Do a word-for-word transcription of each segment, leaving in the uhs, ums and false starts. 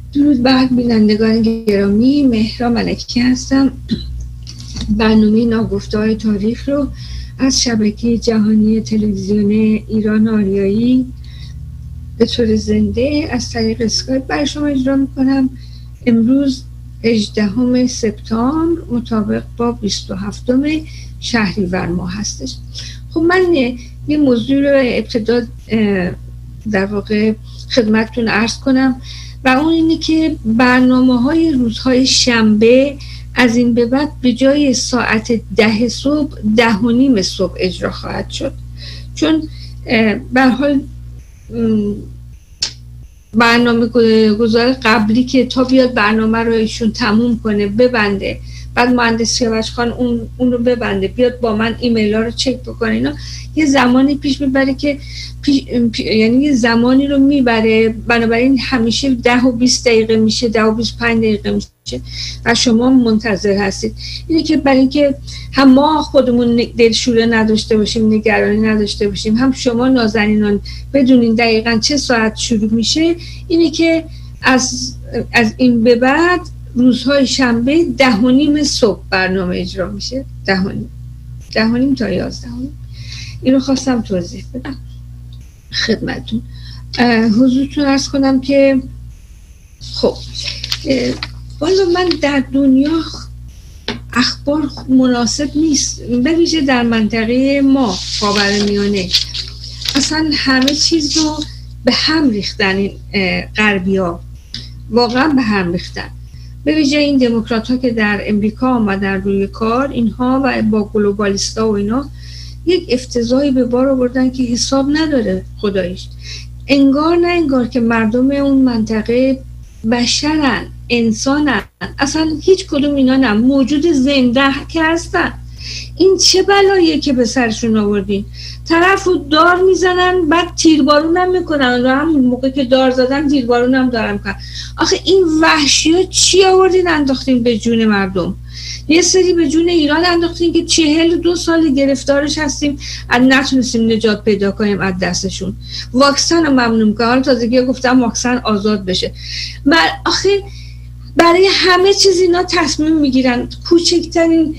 درود بر بینندگان گرامی، مهرا ملکی هستم. برنامه ناگفته‌های تاریخ رو از شبکه جهانی تلویزیون ایران آریایی به طور زنده از طریق اسکایپ برای شما اجرا میکنم. امروز هجدهم سپتامبر مطابق با بیست و هفتم شهریور ماه هستش. خب من یه موضوع رو ابتدا در واقع خدمتتون عرض کنم و اون اینه که برنامه های روزهای شنبه از این به بعد به جای ساعت ده صبح ده و نیم صبح اجرا خواهد شد، چون به هر حال برنامه گذار قبلی که تا بیاد برنامه رو ایشون تموم کنه ببنده، بعد مهندس سیاوش خان اون اون رو ببنده بیاد با من ایمیل ها رو چک بکنه، اینا یه زمانی پیش میبره که پیش، پی، یعنی یه زمانی رو میبره. بنابراین همیشه ده و بیست دقیقه میشه، ده و بیست و پنج دقیقه میشه و شما منتظر هستید. اینه که برای اینکه هم ما خودمون دلشوره نداشته باشیم، نگرانی نداشته باشیم، هم شما نازنینان بدونین دقیقاً چه ساعت شروع میشه، اینه که از از این به بعد روزهای شنبه ده و نیم صبح برنامه اجرا میشه. ده و نیم ده و نیم تا یازده و نیم. این رو خواستم توضیح بدم خدمتون. حضورتون عرض کنم که خب والا من در دنیا اخبار مناسب نیست، به ویژه در منطقه ما خاورمیانه. اصلا همه چیز رو به هم ریختن این غربی ها، واقعا به هم ریختن. به ویژه این دموکرات ها که در امریکا آمدن روی کار، اینها و با گلوبالیستا و اینا یک افتضاحی به بار آوردن که حساب نداره خداییش. انگار نه انگار که مردم اون منطقه بشرن، انسانن، اصلا هیچ کدوم اینا نه، موجود زنده که هستن. این چه بلاییه که به سرشون آوردین؟ طرف رو دار میزنن، بعد تیربارون هم میکنن، و همون موقع که دار زدن تیربارون هم دارم کنن. آخه این وحشی ها چی آوردین انداختین به جون مردم؟ یه سری به جون ایران انداختین که چهل دو سال گرفتارش هستیم، از نتونستیم نجات پیدا کنیم از دستشون. واکسن رو ممنوع که حالا تازگی گفتم واکسن آزاد بشه. من آخه برای همه چیز اینا تصمیم میگیرن. کوچکترین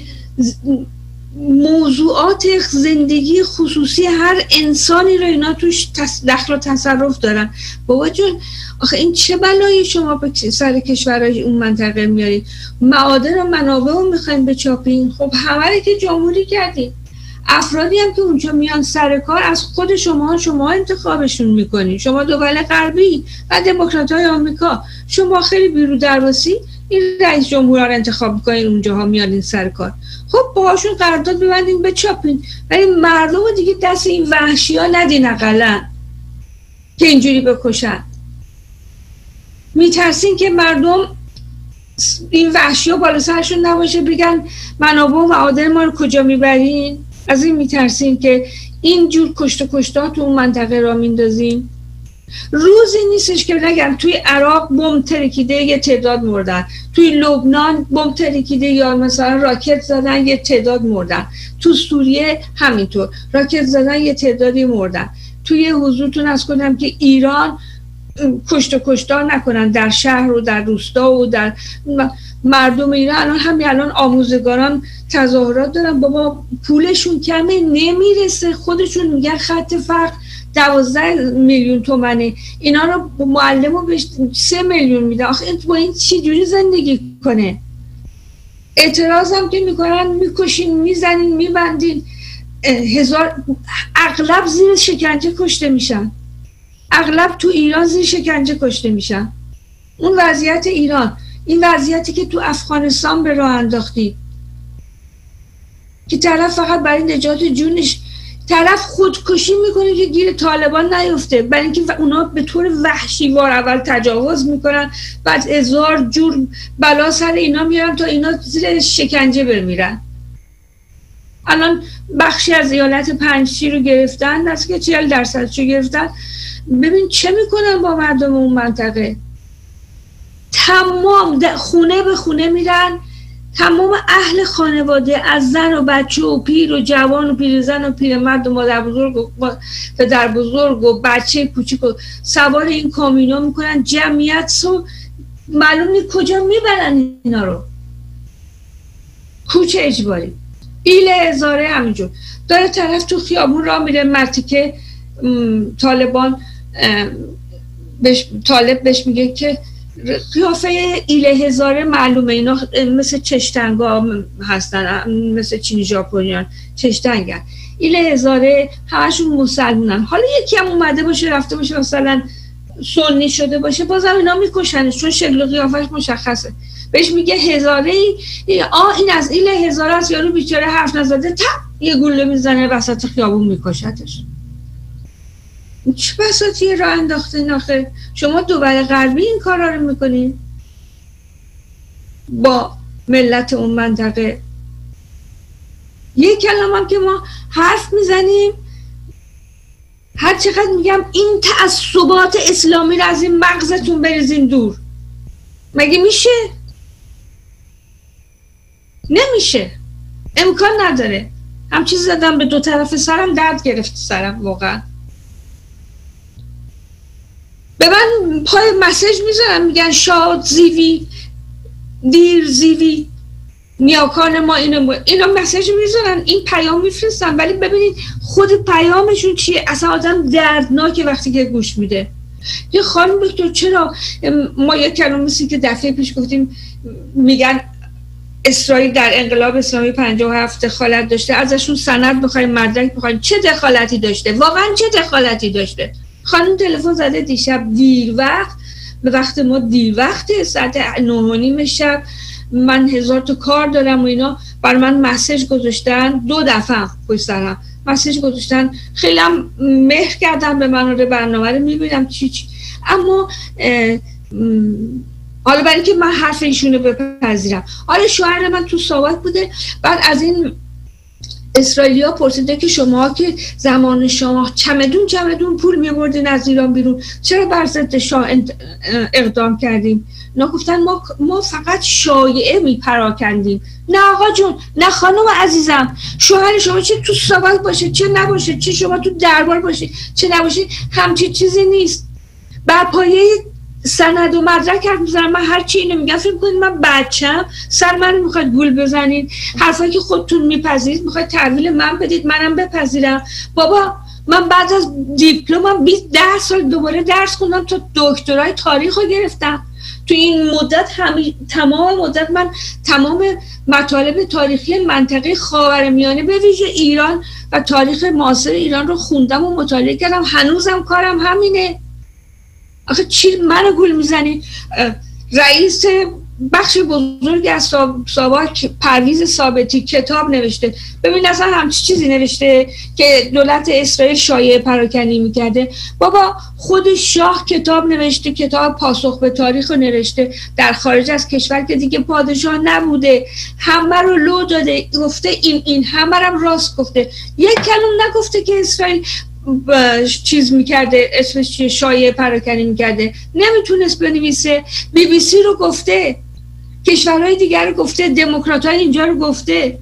موضوعات زندگی خصوصی هر انسانی رو اینا توش دخل و تصرف دارن. بابا جون آخه این چه بلایی شما به سر کشورهای اون منطقه میارید؟ معادن و منابع رو میخواین بچاپین. خب همه که جمهوری کردین. افرادی هم که اونجا میان سر کار از خود شما شما انتخابشون میکنین. شما دول غربی و دموکرات های آمریکا، شما خیلی بیرو درواسی این رئیس جمهورها رو انتخاب میکنین، اونجاها میانین سر کار. خب باهاشون قرارداد ببندین بچاپین، ولی مردم رو دیگه دست این وحشی ها ندین اقلا که اینجوری بکشن. میترسین که مردم این وحشی ها بالا سرشون نباشه بگن منابع و معادن ما رو کجا میبرین؟ از این میترسین که اینجور کشت و کشتات تو اون منطقه را میندازین؟ روزی نیستش که نگم توی عراق بمب ترکیده یه تعداد مردن، توی لبنان بمب ترکیده یا مثلا راکت زدن یه تعداد مردن، تو سوریه همینطور راکت زدن یه تعدادی مردن. توی حضورتون از کنم که ایران کشت و کشتار نکنن در شهر و در روستا و در مردم ایران. الان همین الان آموزگاران تظاهرات دارن، بابا پولشون کمه نمیرسه، خودشون میگن خط فقر دوازده میلیون تومنه، اینا رو معلم رو بهش سه میلیون میده. آخه با این چی جوری زندگی کنه؟ اعتراض هم که میکنن میکشین میزنین میبندین. هزار اغلب زیر شکنجه کشته میشن، اغلب تو ایران زیر شکنجه کشته میشن. اون وضعیت ایران، این وضعیتی که تو افغانستان به راه انداختی که طرف فقط برای نجات جونش طرف خودکشی میکنه که گیر طالبان نیفته، برای اینکه اونا به طور وحشیوار اول تجاوز میکنن، بعد هزار جور بلا سر اینا میارن تا اینا زیر شکنجه بمیرن. الان بخشی از ایالت پنجشیر رو گرفتن، دست که چهل درصدشو گرفتن. ببین چه میکنن با مردم اون منطقه. تمام خونه به خونه میرن، تمام اهل خانواده از زن و بچه و پیر و جوان و پیرزن و پیرمرد و مادر بزرگ و پدر بزرگ و بچه کوچیک و سوار این کامینا میکنن، جمعیت رو معلوم نیست کجا میبرن اینا رو. کوچه اجباری. ایل هزاره همینجور داره طرف تو خیابون را میره، مرتی که طالبان بهش طالب بهش میگه که قیافه ایل هزاره معلومه اینا مثل چشتنگا هستن، مثل چینی ژاپنیان چشتنگن. ایل هزاره همشون مسلمونن. حالا یکی هم اومده باشه رفته باشه مثلا سنی شده باشه، بازم اینا میکشنش چون شکل و قیافش مشخصه. بهش میگه هزاره ای، آ این از ایل هزاره است، یارو بیچاره حرف نزده تا یه گوله میزنه وسط خیابون میکشتش. چه بساطی راه انداختین آخه؟ شما دول غربی این کارا رو میکنین با ملت اون منطقه. یک کلام هم که ما حرف میزنیم، هر چقدر میگم این تعصبات اسلامی رو از این مغزتون بریزین دور. مگه میشه؟ نمیشه، امکان نداره. هم چیز زدم به دو طرف سرم، درد گرفت سرم واقعا. به من پای مسیج میزنن میگن شاد زیوی دیر زیوی نیاکان ما اینو اینا مسیج میزنن، این پیام میفرستن، ولی ببینید خود پیامشون چیه. اصلا آدم دردناکه وقتی که گوش میده. یه خانم دکتر چرا ما یک کلمه مثل که دفعه پیش گفتیم میگن اسرائیل در انقلاب اسلامی پنجاه و هفت دخالت داشته، ازشون سند بخوایم مدرک بخوایم، چه دخالتی داشته؟ واقعا چه دخالتی داشته؟ خانم تلفن زده دیشب دیر وقت، به وقت ما دیر وقته، ساعت نه و نیم شب، من هزار تا کار دارم و اینا. بر من مسیج گذاشتن دو دفعه پشت سرم مسیج گذاشتن، خیلی هم مهر کردن به من رو، برنامه رو میبینم چی چی. اما حالا برای که من حرف ایشونو بپذیرم، آره شوهر من تو صحبت بوده، بعد از این اسرائیلیا پرسیده که شما که زمان شما چمدون چمدون پول میبردین از ایران بیرون، چرا بر ضد شاه اقدام کردیم؟ اونا گفتن ما ما فقط شایعه میپراکندیم. نه آقا جون، نه خانم عزیزم، شوهر شما چه تو صحبت باشه چه نباشه، چه شما تو دربار باشه چه نباشه، همچین چیزی نیست. بر پایه سند و مدرک حرف میزنم. من هر چی اینو میگم فکر میکنید من بچم، سر منو میخواید گول بزنید، حرفایی که خودتون میپذیرید میخواید تحویل من بدید منم بپذیرم. بابا من بعد از دیپلمم بیست ده سال دوباره درس خوندم تا دکترای تاریخ رو گرفتم. تو این مدت همی... تمام مدت من تمام مطالب تاریخی منطقه خاورمیانه به ویژه ایران و تاریخ معاصر ایران رو خوندم و مطالعه کردم. هنوزم کارم همینه. آخه چی منو گول میزنی؟ رئیس بخش بزرگی از ساواک پرویز ثابتی کتاب نوشته. ببین اصلا همچی چیزی نوشته که دولت اسرائیل شایعه پراکنی میکرده. بابا خود شاه کتاب نوشته، کتاب پاسخ به تاریخ رو نوشته، در خارج از کشور که دیگه پادشاه نبوده، همه رو لو داده، گفته این این همه رو راست گفته. یک کلمه نگفته که اسرائیل چیز میکرده، اسمش چیه، شایعه پراکنی میکرده. نمیتونست بنویسه. بی بی سی رو گفته، کشورهای دیگر رو گفته، دموکرات های اینجا رو گفته.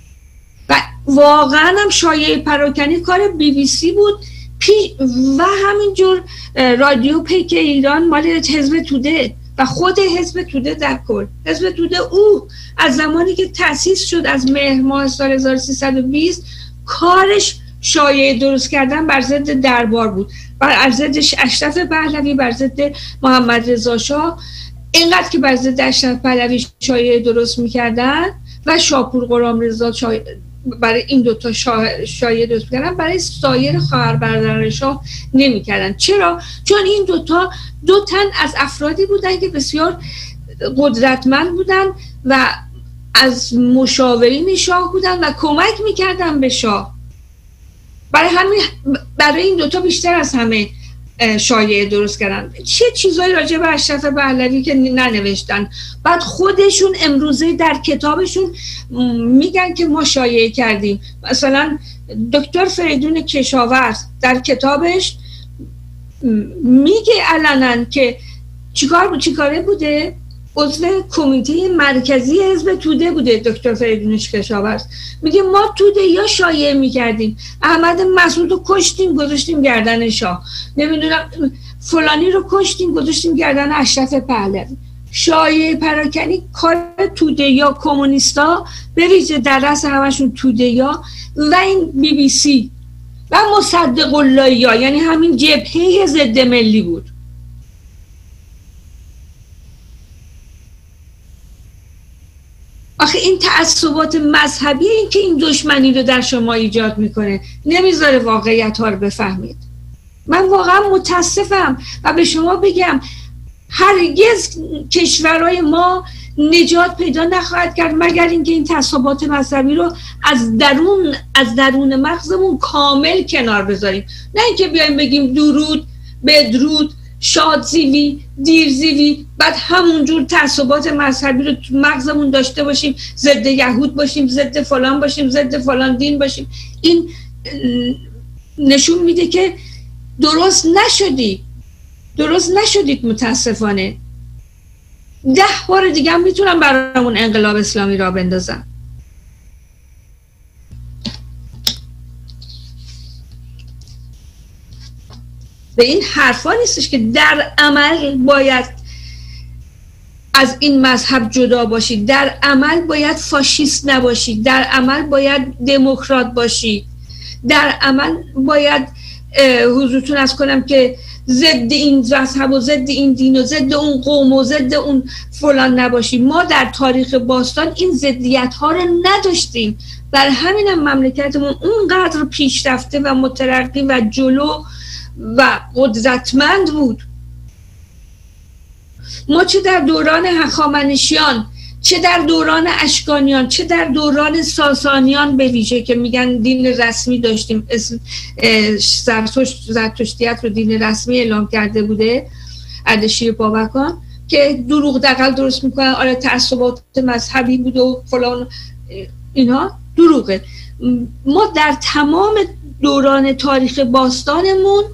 و واقعا هم شایعه پراکنی کار بی بی سی بود. پی و همینجور رادیو پیک ایران مال حزب توده و خود حزب توده در کل. حزب توده او از زمانی که تأسیس شد از مهر ماه سال هزار و سیصد و بیست کارش شایعه درست کردن بر ضد دربار بود، بر ضد اشرف پهلوی، بر ضد محمد رضا شاه. اینقدر که بر ضد اشرف پهلوی شایعه درست میکردن و شاپور غلام رضا برای این دوتا شایعه درست میکردن، برای سایر خواهر برادران شاه نمیکردن. چرا؟ چون این دوتا دو تن از افرادی بودن که بسیار قدرتمند بودن و از مشاورین شاه بودن و کمک میکردن به شاه. برای همین برای این دوتا بیشتر از همه شایعه درست کردن. چه چیزایی راجع به اشرف پهلوی که ننوشتن. بعد خودشون امروزه در کتابشون میگن که ما شایعه کردیم. مثلا دکتر فریدون کشاورز در کتابش میگه علنا که چیکار چیکاره بوده، عضو کمیته مرکزی حزب توده بوده. دکتر فریدون کشاورز میگه ما توده یا شایعه میکردیم، احمد مسعود رو کشتیم گذاشتیم گردن شاه، نمیدونم فلانی رو کشتیم گذاشتیم گردن اشرف پهلوی. شایعه پراکنی کار توده یا کمونیستا به ویژه در رأس همشون توده یا و این بی بی سی و مصدق اللهی ها، یعنی همین جبهه ضد ملی بود. آخه این تعصبات مذهبی این که این دشمنی رو در شما ایجاد میکنه، نمیذاره واقعیت ها رو بفهمید. من واقعا متاسفم و به شما بگم هرگز کشورهای ما نجات پیدا نخواهد کرد مگر اینکه این تعصبات مذهبی رو از درون از درون مغزمون کامل کنار بذاریم، نه اینکه بیایم بگیم درود بدرود شادزیوی دیرزیوی بعد همونجور تعصبات مذهبی رو تو مغزمون داشته باشیم، ضد یهود باشیم، ضد فلان باشیم، ضد فلان دین باشیم. این نشون میده که درست نشدی درست نشدید. متاسفانه ده بار دیگه هم میتونم برامون انقلاب اسلامی را بندازم. به این حرفا نیستش که در عمل باید از این مذهب جدا باشید، در عمل باید فاشیست نباشید، در عمل باید دموکرات باشید، در عمل باید حضورتون از کنم که ضد این مذهب و ضد این دین و ضد اون قوم و ضد اون فلان نباشیم. ما در تاریخ باستان این ضدیت ها رو نداشتیم، بر همین هم مملکتمون اونقدر پیشرفته و مترقی و جلو و قدرتمند بود. ما چه در دوران هخامنشیان، چه در دوران اشکانیان، چه در دوران ساسانیان به ویژه که میگن دین رسمی داشتیم، اسم زرتشتیت رو دین رسمی اعلام کرده بوده اردشیر بابکان، که دروغ دقل درست میکنن، آره تعصبات مذهبی بود و فلان، اینا دروغه. ما در تمام دوران تاریخ باستانمون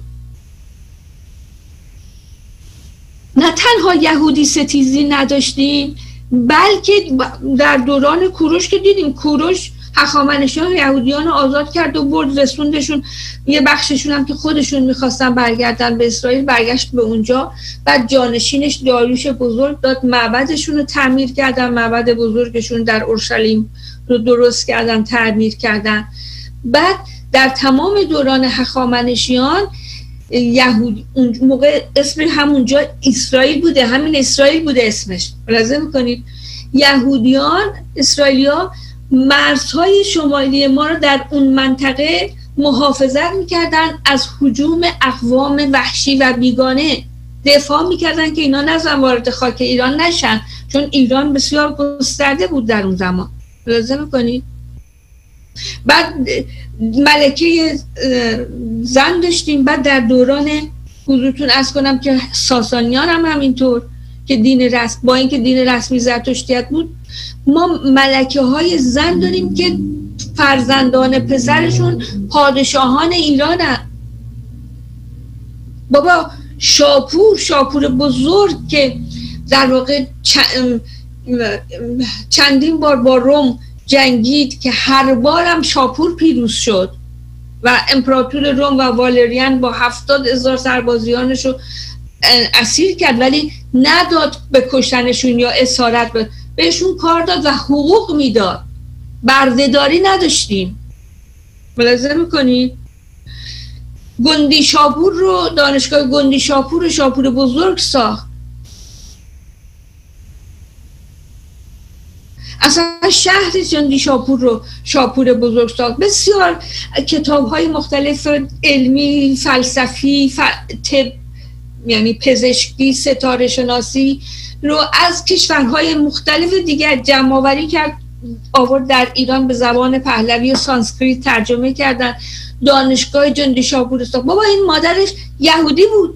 نه تنها یهودی ستیزی نداشتیم، بلکه در دوران کوروش که دیدیم کوروش هخامنشیان یهودیان رو آزاد کرد و برد رسوندشون، یه بخششون هم که خودشون میخواستن برگردن به اسرائیل برگشت به اونجا. بعد جانشینش داریوش بزرگ داد معبدشون رو تعمیر کردن، معبد بزرگشون در اورشلیم رو درست کردن، تعمیر کردن. بعد در تمام دوران هخامنشیان یهود اون موقع اسم همونجا اسرائیل بوده، همین اسرائیل بوده اسمش، ملاحظه میکنید یهودیان اسرائیلیا مرزهای شمالی ما رو در اون منطقه محافظت میکردن از هجوم اقوام وحشی و بیگانه، دفاع میکردن که اینا نزن وارد خاک ایران نشن، چون ایران بسیار گسترده بود در اون زمان، ملاحظه میکنید. بعد ملکه زن داشتیم. بعد در دوران حضورتون از کنم که ساسانیان هم همینطور که دین رسم، با اینکه دین رسمی زرتشتیت بود، ما ملکه های زن داریم که فرزندان پسرشون پادشاهان ایران هم. بابا شاپور شاپور بزرگ که در واقع چندین بار با روم جنگید که هر بارم شاپور پیروز شد و امپراتور روم و والریان با هفتاد هزار سربازیانش رو اسیر کرد، ولی نداد به کشتنشون یا اسارت به بهشون کار داد و حقوق میداد. بردهداری نداشتیم، ملاحظه میکنی؟ گندی شاپور رو، دانشگاه گندی شاپور رو شاپور بزرگ ساخت. اصلا شهر گندی شاپور رو شاپور بزرگ ساخت. بسیار کتاب های مختلف علمی، فلسفی، ف... طب، یعنی پزشکی، ستاره شناسی رو از کشورهای مختلف دیگر جمع آوری کرد، آورد در ایران به زبان پهلوی و سانسکریت ترجمه کردن. دانشگاه گندی شاپور ساخت. بابا این مادرش یهودی بود،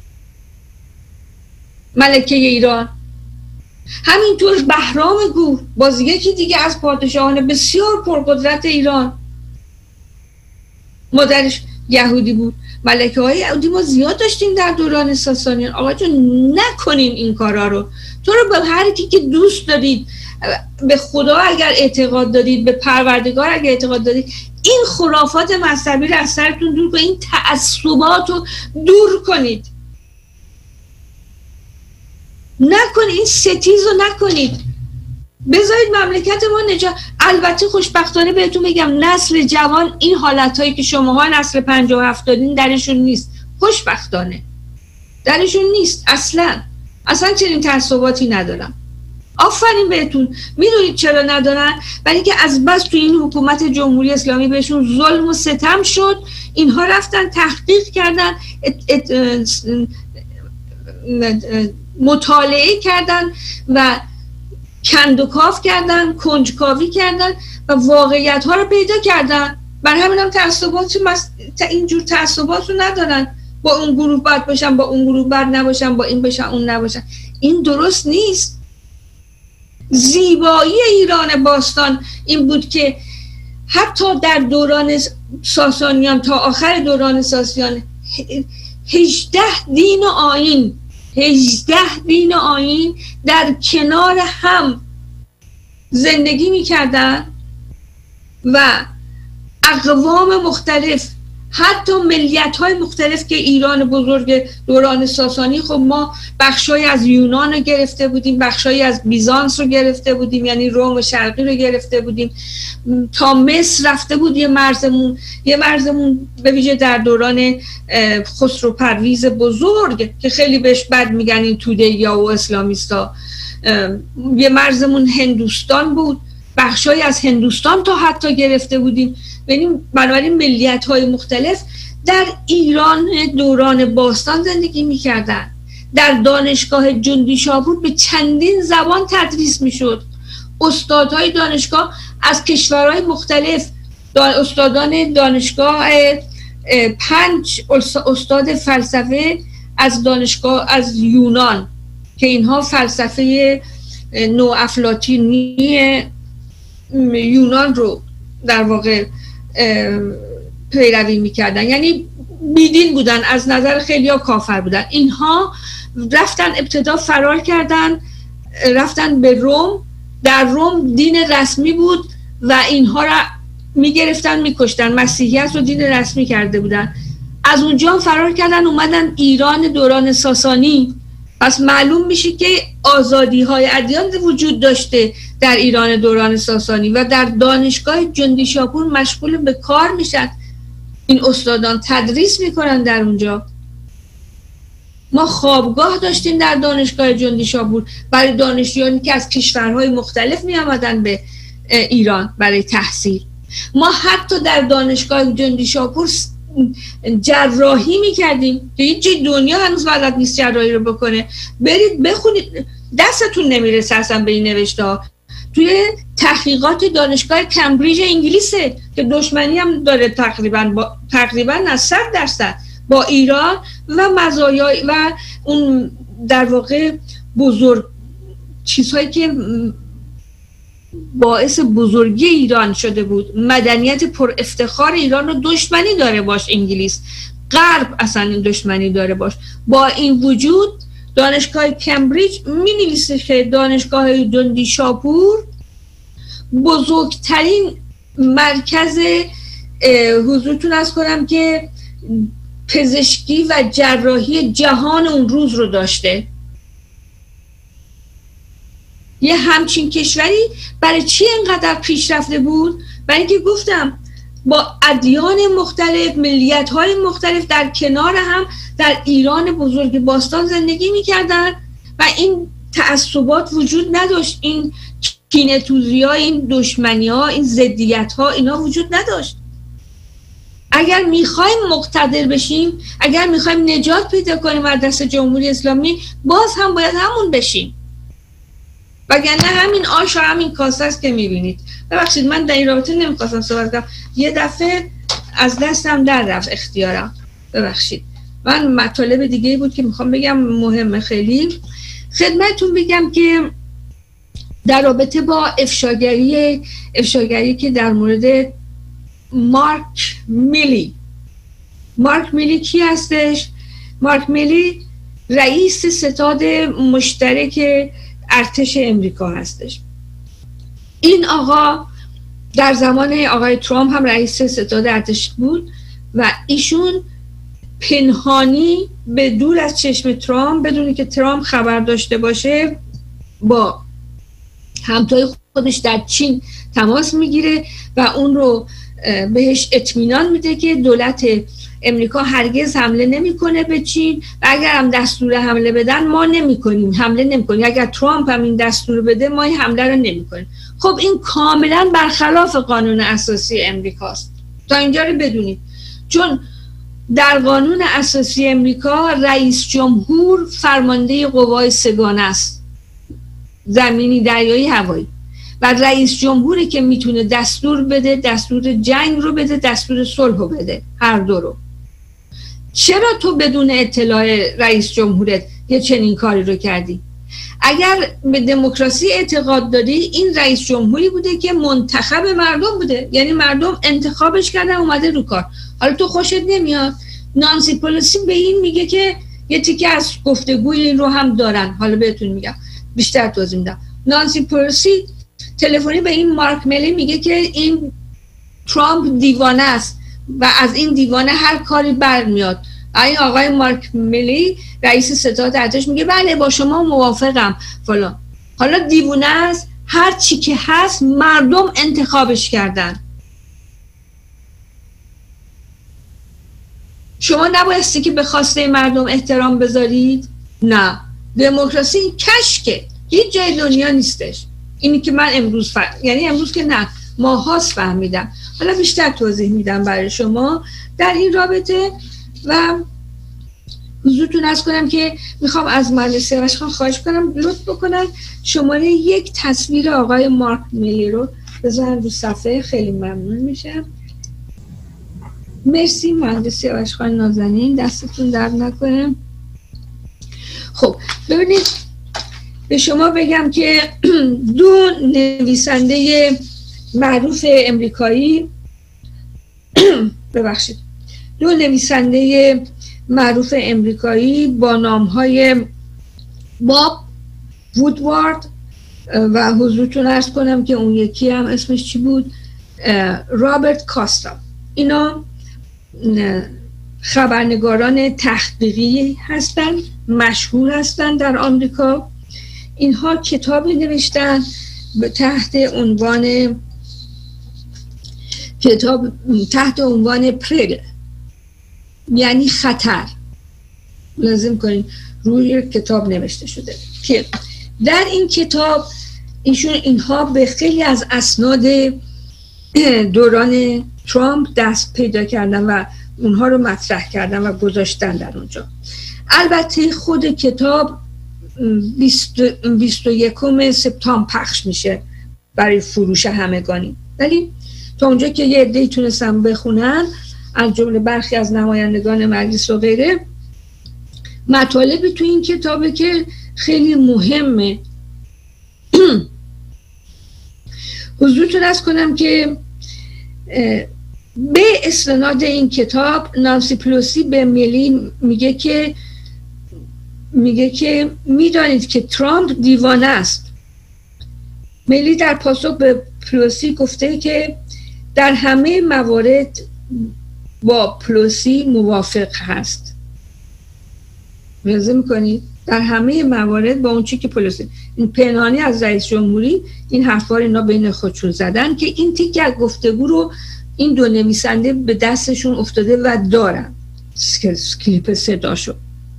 ملکه ایران. همینطور بهرام گور باز یکی دیگه از پادشاهان بسیار پرقدرت ایران، مادرش یهودی بود. ملکه های یهودی ما زیاد داشتیم در دوران ساسانیان. آقا جون نکنین این کارا رو. تو رو به هر کی که دوست دارید، به خدا اگر اعتقاد دارید، به پروردگار اگر اعتقاد دارید، این خرافات مذهبی رو از سرتون دور کنید، این تعصبات رو دور کنید. نکنید، این ستیز رو نکنید، بذارید مملکت ما نجات. البته خوشبختانه بهتون بگم نسل جوان این حالتهایی که شماها نسل پنجاه و هفت دارین درشون نیست، خوشبختانه درشون نیست اصلا، اصلا چنین تعصباتی ندارم. آفرین بهتون. میدونید چرا ندارن؟ برای اینکه از بس تو این حکومت جمهوری اسلامی بهشون ظلم و ستم شد، اینها رفتن تحقیق کردن، ات ات مطالعه کردن و کندوکاف کردن، کنجکاوی کردن و واقعیت ها رو پیدا کردن. برای همین هم تعصبات اینجور تعصبات رو ندارن، با اون گروه باید باشن، با اون گروه باید نباشن، با این باشن اون نباشن. این درست نیست. زیبایی ایران باستان این بود که حتی در دوران ساسانیان تا آخر دوران ساسانیان هجده دین و آیین هجده دین و آیین در کنار هم زندگی می‌کردن و اقوام مختلف، حتی ملیت‌های مختلف که ایران بزرگ دوران ساسانی، خب ما بخشای از یونان رو گرفته بودیم، بخشای از بیزانس رو گرفته بودیم، یعنی روم شرقی رو گرفته بودیم، تا مصر رفته بود یه مرزمون یه مرزمون به ویژه در دوران خسرو پرویز بزرگ که خیلی بهش بد میگن این توده‌ایا و اسلامیستا، یه مرزمون هندوستان بود، بخشای از هندوستان تا حتی گرفته بودیم. بنابراین ملیت های مختلف در ایران دوران باستان زندگی میکردن. در دانشگاه جندی شاپور به چندین زبان تدریس میشد. استادهای دانشگاه از کشورهای مختلف، استادان دانشگاه پنج استاد فلسفه از دانشگاه از یونان که اینها فلسفه نوافلاطینی یونان رو در واقع پیروی میکردن، یعنی بیدین بودن، از نظر خیلی ها کافر بودن. اینها رفتن ابتدا فرار کردن، رفتن به روم. در روم دین رسمی بود و اینها را میگرفتن میکشتن، مسیحیت رو دین رسمی کرده بودن. از اونجا فرار کردن اومدن ایران دوران ساسانی. پس معلوم میشه که آزادی های ادیان وجود داشته در ایران دوران ساسانی و در دانشگاه جندی شاپور مشغول به کار میشن. این استادان تدریس میکنن در اونجا. ما خوابگاه داشتیم در دانشگاه جندی شاپور برای دانشجویانی که از کشورهای مختلف می آمدن به ایران برای تحصیل. ما حتی در دانشگاه جندی شاپور جراحی میکردیم که هیچ دنیا هنوز بلد نیست جراحی رو بکنه. برید بخونید، دستتون نمیرسه اصلا به این نوشته ها. توی تحقیقات دانشگاه کمبریج انگلیسه که دشمنی هم داره تقریبا با تقریبا از صد درصد با ایران و مزایای و اون در واقع بزرگ چیزهایی که باعث بزرگی ایران شده بود، مدنیت پر افتخار ایران رو دشمنی داره باش انگلیس، غرب اصلا این دشمنی داره باش. با این وجود دانشگاه کمبریج می نویسه که دانشگاه جندی شاپور بزرگترین مرکز حضورتون از کنم که پزشکی و جراحی جهان اون روز رو داشته. یه همچین کشوری برای چی اینقدر پیشرفته بود؟ برای اینکه گفتم با ادیان مختلف، ملیت‌های مختلف در کنار هم در ایران بزرگ باستان زندگی می‌کردن و این تعصبات وجود نداشت، این کینه‌توزی‌ها، این دشمنی‌ها، این ضدیت‌ها، اینا وجود نداشت. اگر میخوایم مقتدر بشیم، اگر میخوایم نجات پیدا کنیم از دست جمهوری اسلامی، باز هم باید همون بشیم، وگرنه همین آش و همین کاسه است که میبینید. ببخشید من در این رابطه نمیخواستم صحبت کنم، یه دفعه از دستم در رفت اختیارم، ببخشید. من مطالب دیگه بود که میخوام بگم مهمه خیلی خدمتتون بگم که در رابطه با افشاگری افشاگری که در مورد مارک میلی. مارک میلی کی هستش؟ مارک میلی رئیس ستاد مشترک ارتش امریکا هستش. این آقا در زمان آقای ترامپ هم رئیس ستاد ارتش بود و ایشون پنهانی به دور از چشم ترامپ، بدون که ترامپ خبر داشته باشه، با همتای خودش در چین تماس میگیره و اون رو بهش اطمینان میده که دولت امریکا هرگز حمله نمیکنه به چین و اگر هم دستور حمله بدن ما نمیکنیم، حمله نمیکنیم. اگر ترامپ هم این دستور بده ما این حمله رو نمیکنیم. خب این کاملا برخلاف قانون اساسی امریکاست. تا اینجا رو بدونید، چون در قانون اساسی امریکا رئیس جمهور فرمانده قوای سگانه است، زمینی، دریایی، هوایی، و رئیس جمهوری که میتونه دستور بده، دستور جنگ رو بده، دستور صلح رو بده، هر دو رو. چرا تو بدون اطلاع رئیس جمهورت یه چنین کاری رو کردی؟ اگر به دموکراسی اعتقاد داری، این رئیس جمهوری بوده که منتخب مردم بوده، یعنی مردم انتخابش کردن اومده رو کار. حالا تو خوشت نمیاد، نانسی پلوسی به این میگه که یه تیکه از گفتگوی این رو هم دارن، حالا بهتون میگم، بیشتر توضیح میدم. نانسی پلوسی تلفنی به این مارک میلی میگه که این ترامپ دیوانه است و از این دیوانه هر کاری برمیاد. این آقای مارک میلی رئیس ستاد ارتش میگه بله با شما موافقم فلان. حالا دیوانه است، هر چی که هست مردم انتخابش کردن. شما نبایستی که به خواسته مردم احترام بذارید؟ نه، دموکراسی کشکه، هیچ جای دنیا نیستش. اینی که من امروز فهم... یعنی امروز که نه، ماهاست فهمیدم. حالا بیشتر توضیح میدم برای شما در این رابطه. و حضورتون عرض کنم که میخوام از مهندس سیاوش خان خواهش کنم لطف بکنن شماره یک تصویر آقای مارک میلی رو بذارن رو صفحه، خیلی ممنون میشم. مرسی مهندس سیاوش خان نازنین، دستتون درد نکنه. خب ببینید، به شما بگم که دو نویسنده معروف امریکایی ببخشید دو نویسنده معروف امریکایی با نام‌های باب وودوارد و حضورتون عرض کنم که اون یکی هم اسمش چی بود، رابرت کاستا، اینا خبرنگاران تحقیقی هستند، مشهور هستند در آمریکا. اینها کتابی نوشتن تحت عنوان کتاب تحت عنوان پرل، یعنی خطر. لازم کنید روی کتاب نوشته شده که در این کتاب ایشون اینها به خیلی از اسناد دوران ترامپ دست پیدا کردن و اونها رو مطرح کردن و گذاشتن در اونجا. البته خود کتاب بیست و یکم سپتامبر پخش میشه برای فروش همگانی، ولی تا اونجا که یه عده‌ای تونستن بخونن، از جمله برخی از نمایندگان مجلس و غیره، مطالبی تو این کتابه که خیلی مهمه. حضورتون عرض کنم که به استناد این کتاب نانسی پلوسی به میلی میگه که میگه که میدانید که ترامپ دیوانه است. میلی در پاسخ به پلوسی گفته که در همه موارد با پلوسی موافق هست. ملاحظه میکنید؟ در همه موارد با اون چی که پلوسی، این پنهانی از رئیس جمهوری این حرفا رو اینا بین خودشون زدن که این تیکه از گفتگو رو این دو نویسنده به دستشون افتاده و دارن کلیپ صداشو.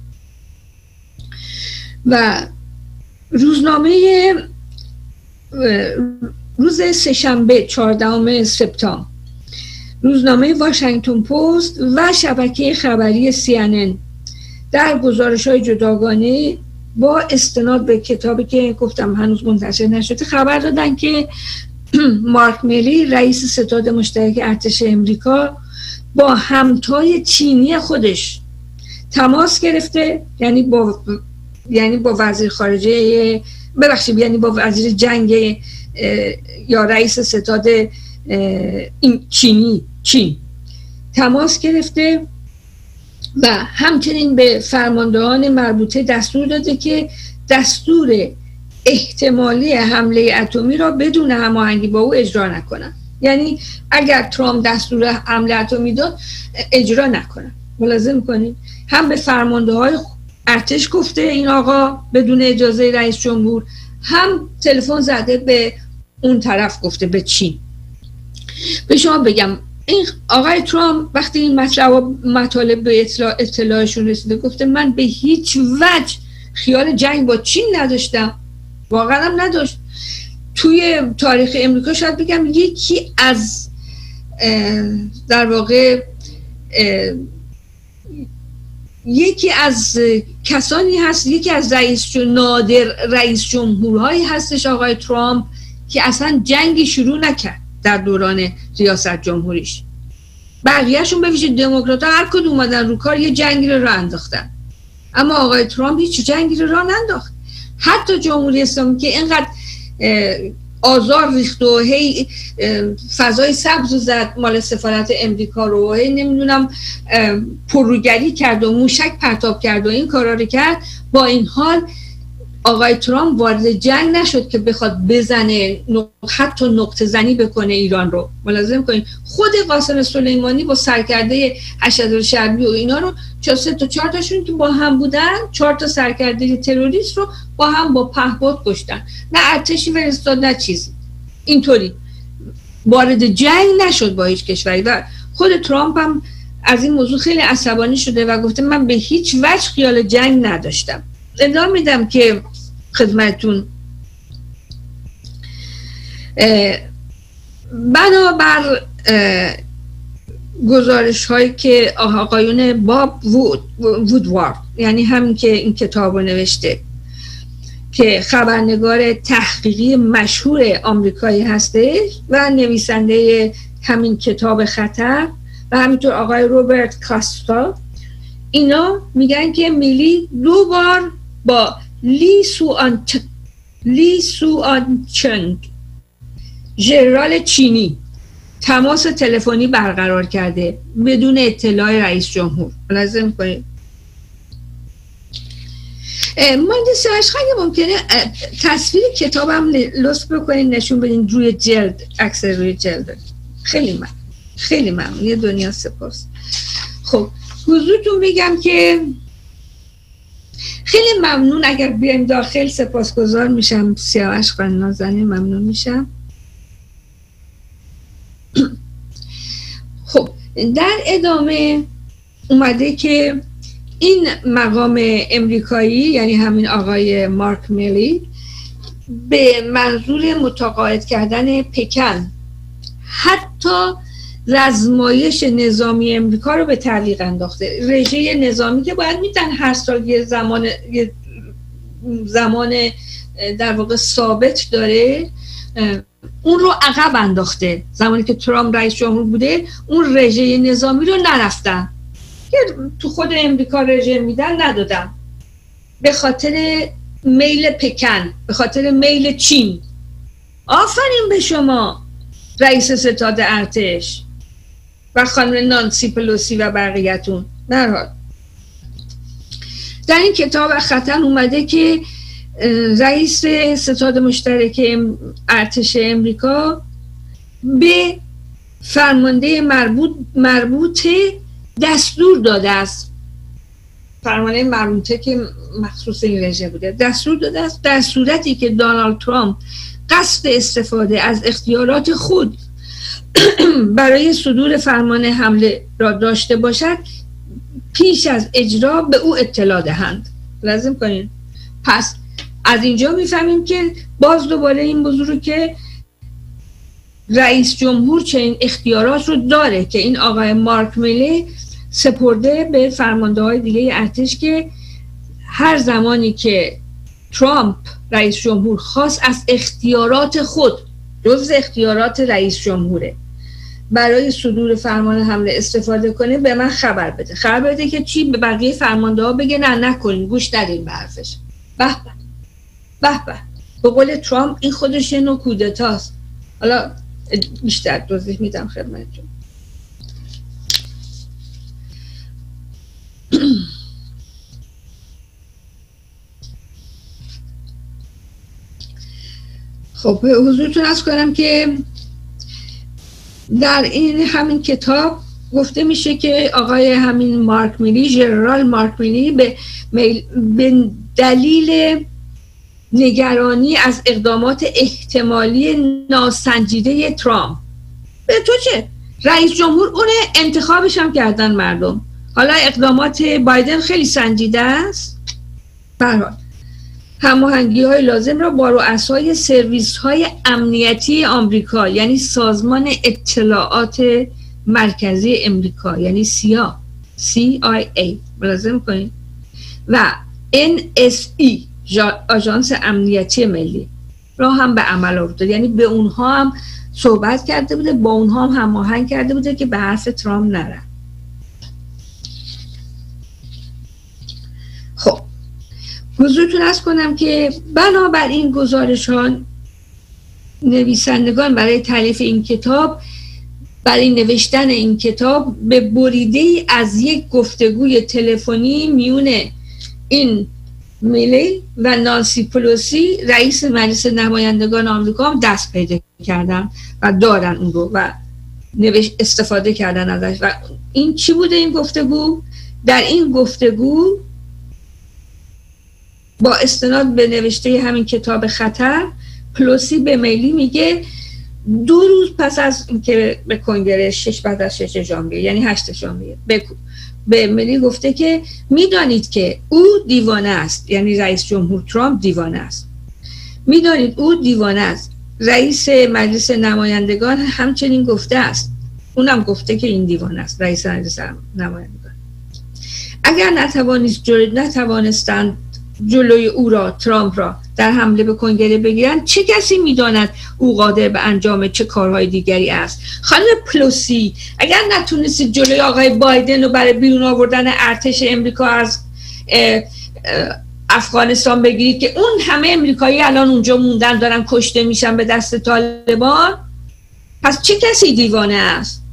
و روزنامه روز سه‌شنبه چهاردهم سپتامبر روزنامه واشنگتن پست و شبکه خبری سی ان ان در گزارش‌های جداگانه با استناد به کتابی که گفتم هنوز منتشر نشده خبر دادن که مارک میلی رئیس ستاد مشترک ارتش امریکا با همتای چینی خودش تماس گرفته، یعنی با یعنی با وزیر خارجه ببخشید یعنی با وزیر جنگ یا رئیس ستاد این چینی چین تماس گرفته و همچنین به فرماندهان مربوطه دستور داده که دستور احتمالی حمله اتمی را بدون هماهنگی با او اجرا نکنن. یعنی اگر ترامپ دستور حمله اتمی داد اجرا نکنن. ملاحظه میکنید هم به فرمانده های ارتش گفته این آقا بدون اجازه رئیس جمهور، هم تلفن زده به اون طرف گفته به چین. به شما بگم این آقای ترامپ وقتی این مطلب مطالب به اطلاع اطلاعشون رسیده گفته من به هیچ وجه خیال جنگ با چین نداشتم، واقعا هم نداشت. توی تاریخ امریکا شاید بگم یکی از در واقع یکی از کسانی هست، یکی از رئیس نادر رئیس جمهورهایی هستش آقای ترامپ که اصلا جنگی شروع نکرد در دوران ریاست جمهوریش. بقیهشون به ویژه دموکرات‌ها هر کدوم اومدن رو کار یه جنگی رو راه انداختن، اما آقای ترامپ هیچ جنگی رو راه ننداخت. حتی جمهوری اسلامی که اینقدر آزار ریخت و هی فضای سبز زد مال سفارت امریکا رو، هی نمیدونم پروگری کرد و موشک پرتاب کرد و این کارا رو کرد، با این حال آقای ترامپ وارد جنگ نشد که بخواد بزنه حتی نقطه زنی بکنه ایران رو. ملاحظه کنید خود قاسم سلیمانی با سرکرده اشهر شعبی و اینا رو چه سه تا چهار تاشون که با هم بودن، چهار تا سرکرده تروریست رو با هم با پهپاد کشتن، نه ارتشی فرستاد نه چیزی. اینطوری وارد جنگ نشد با هیچ کشوری و خود ترامپ هم از این موضوع خیلی عصبانی شده و گفته من به هیچ وجه خیال جنگ نداشتم. ادامه میدم که خدمتون بنابر گزارش هایی که آقایون باب وود وودوارد، یعنی همین که این کتاب رو نوشته که خبرنگار تحقیقی مشهور آمریکایی هسته و نویسنده همین کتاب خطر، و همینطور آقای روبرت کاستا، اینا میگن که میلی دو بار با لی سوان چ... لی سوان چنگ ژنرال چینی تماس تلفنی برقرار کرده بدون اطلاع رئیس جمهور. لازم کنید مهندس خیلی ممکنه تصویر کتابم لطف بکنید نشون بدین روی جلد، عکس روی جلد. خیلی ممنون، خیلی ممنون، یه دنیا سپاس. خب حضورتون بگم که خیلی ممنون، اگر بیایم داخل سپاسگزار میشم. سیاوش خانم نازنین ممنون میشم. خب در ادامه اومده که این مقام امریکایی، یعنی همین آقای مارک میلی، به منظور متقاعد کردن پکن حتی رزمایش نظامی امریکا رو به تعویق انداخته. رژه نظامی که باید میدن هر سال یه زمان یه زمان در واقع ثابت داره، اون رو عقب انداخته. زمانی که ترامپ رئیس جمهور بوده اون رژه نظامی رو نرفتن که تو خود امریکا رژه میدن ندادن به خاطر میل پکن، به خاطر میل چین. آفرین به شما رئیس ستاد ارتش و خانم نانسی پلوسی و بقیه‌تون. برحال در این کتاب خطر اومده که رئیس ستاد مشترک ارتش امریکا به فرمانده مربوط مربوطه دستور داده است، فرمانده مربوطه که مخصوص این رژه بوده، دستور داده است در صورتی که دونالد ترامپ قصد استفاده از اختیارات خود برای صدور فرمان حمله را داشته باشد پیش از اجرا به او اطلاع دهند. لازم کنین. پس از اینجا میفهمیم که باز دوباره این موضوع رو که رئیس جمهور چنین اختیارات رو داره که این آقای مارک میلی سپرده به فرمانده های دیگه ارتش که هر زمانی که ترامپ رئیس جمهور خواست از اختیارات خود، جز اختیارات رئیس جمهوره، برای صدور فرمان حمله استفاده کنه به من خبر بده. خبر بده که چی؟ به بقیه فرمانده ها بگه نه نکنین، گوش ندین به حرفش. به به به به به قول ترامپ این خودش یه نوع کودتاست. حالا بیشتر توضیح میدم خدمتتون. خب حضورتون عرض کنم که در این همین کتاب گفته میشه که آقای همین مارک میلی، ژنرال مارک میلی به, به دلیل نگرانی از اقدامات احتمالی ناسنجیده ترامپ، به تو چه؟ رئیس جمهور اون انتخابش هم کردن مردم، حالا اقدامات بایدن خیلی سنجیده است. به هر حال هماهنگی های لازم را با رؤسای سرویس های امنیتی آمریکا، یعنی سازمان اطلاعات مرکزی امریکا، یعنی سیا سی آی ای ملازم کنید، و ان اس ای آژانس امنیتی ملی را هم به عمل آورده. یعنی به اونها هم صحبت کرده بوده، با اونها هم هماهنگ کرده بوده که به حرف ترامپ نرن. خب حضورتون عرض کنم که بنابر این گزارشان نویسندگان برای تالیف این کتاب، برای نوشتن این کتاب به بریده‌ای از یک گفتگوی تلفنی میون این میلی و نانسی پلوسی رئیس مجلس نمایندگان آمریکا هم دست پیدا کردن و دارن اون رو و نوشت استفاده کردن ازش. و این چی بوده این گفتگو؟ در این گفتگو با استناد به نوشته همین کتاب خطر، پلوسی به میلی میگه دو روز پس از اینکه به کنگره شش بعد از شش ژانویه، یعنی هشت ژانویه، به میلی گفته که میدانید که او دیوانه است، یعنی رئیس جمهور ترامپ دیوانه است، میدانید او دیوانه است. رئیس مجلس نمایندگان همچنین گفته است، اونم گفته که این دیوانه است، رئیس مجلس نمایندگان. اگر نتوانست جلوی نتوانستند جلوی او را، ترامپ را، در حمله به کنگره بگیرند، چه کسی میداند او قادر به انجام چه کارهای دیگری است؟ خانم پلوسی، اگر نتونستید جلوی آقای بایدن رو برای بیرون آوردن ارتش امریکا از اه اه افغانستان بگیرید که اون همه امریکایی الان اونجا موندن دارن کشته میشن به دست طالبان، پس چه کسی دیوانه است؟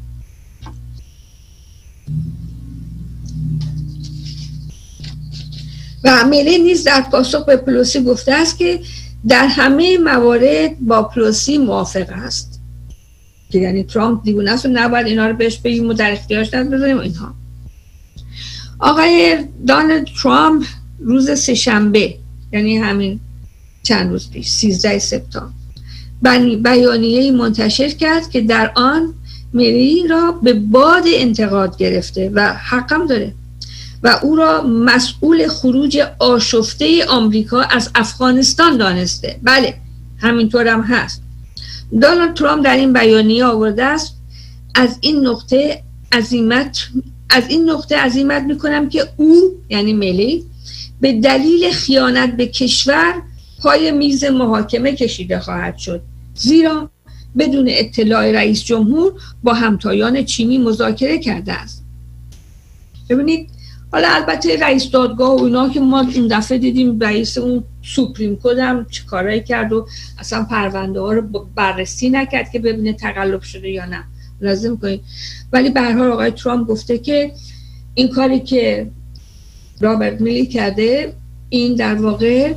و میلی نیز در پاسخ به پلوسی گفته است که در همه موارد با پلوسی موافق است، که یعنی ترامپ دیوانه است و نباید اینا رو بهش بگیم و در اختیارش بذاریم و اینها. آقای دونالد ترامپ روز سه‌شنبه، یعنی همین چند روز پیش، سیزده سپتامبر، بیانیه‌ای منتشر کرد که در آن میلی را به باد انتقاد گرفته و حقم داره و او را مسئول خروج آشفته آمریکا از افغانستان دانسته. بله همینطور هم هست. دونالد ترامپ در این بیانیه آورده است از این نقطه عزیمت از این نقطه عزیمت میکنم که او، یعنی میلی، به دلیل خیانت به کشور پای میز محاکمه کشیده خواهد شد، زیرا بدون اطلاع رئیس جمهور با همتایان چینی مذاکره کرده است. ببینید، حالا البته رئیس دادگاه و اینا که ما اون دفعه دیدیم رئیس اون سوپریم کد هم چه کارایی کرد و اصلا پرونده ها رو بررسی نکرد که ببینه تقلب شده یا نه، لازم کنید. ولی به هر حال آقای ترامپ گفته که این کاری که رابرت میلی کرده، این در واقع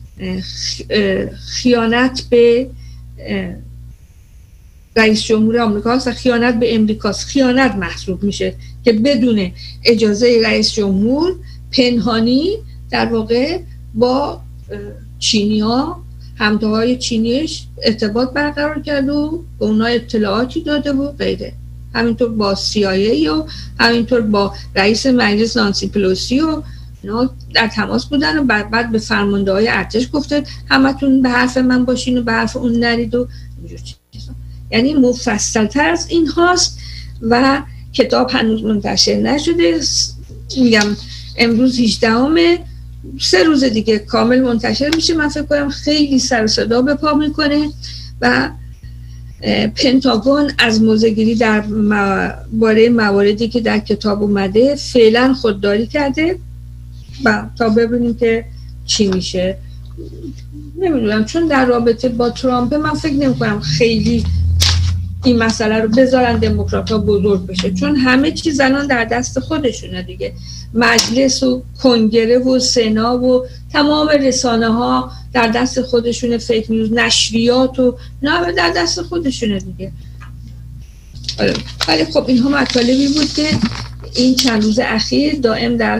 خیانت به رئیس جمهور آمریکاست و خیانت به امریکاست. خیانت محسوب میشه که بدون اجازه رئیس جمهور پنهانی در واقع با چینی ها، همتاهای چینیش ارتباط برقرار کرد و به اونا اطلاعاتی داده و غیره. همینطور با سی آی ای و همینطور با رئیس مجلس نانسی پلوسی و اینا در تماس بودن و بعد, بعد به فرمانده های ارتش گفته همتون به حرف من باشین و به حرف اون نرید و اینجور چیزا. یعنی مفصل‌تر از این هاست و کتاب هنوز منتشر نشده. میگم امروز هجدهمه، سه روز دیگه کامل منتشر میشه. من فکر کنم خیلی سر و صدا به پا میکنه و پنتاگون از موضع‌گیری در باره مواردی که در کتاب اومده فعلا خودداری کرده و تا ببینیم که چی میشه. نمیدونم، چون در رابطه با ترامپ من فکر نمی کنم خیلی این مسئله رو بذارن دموکرات ها بزرگ بشه، چون همه چیز الان در دست خودشونه دیگه. مجلس و کنگره و سنا و تمام رسانه ها در دست خودشونه، فیک نیوز، نشریات و نه در دست خودشونه دیگه. ولی خب اینها مطالبی بود که این چند روز اخیر دائم در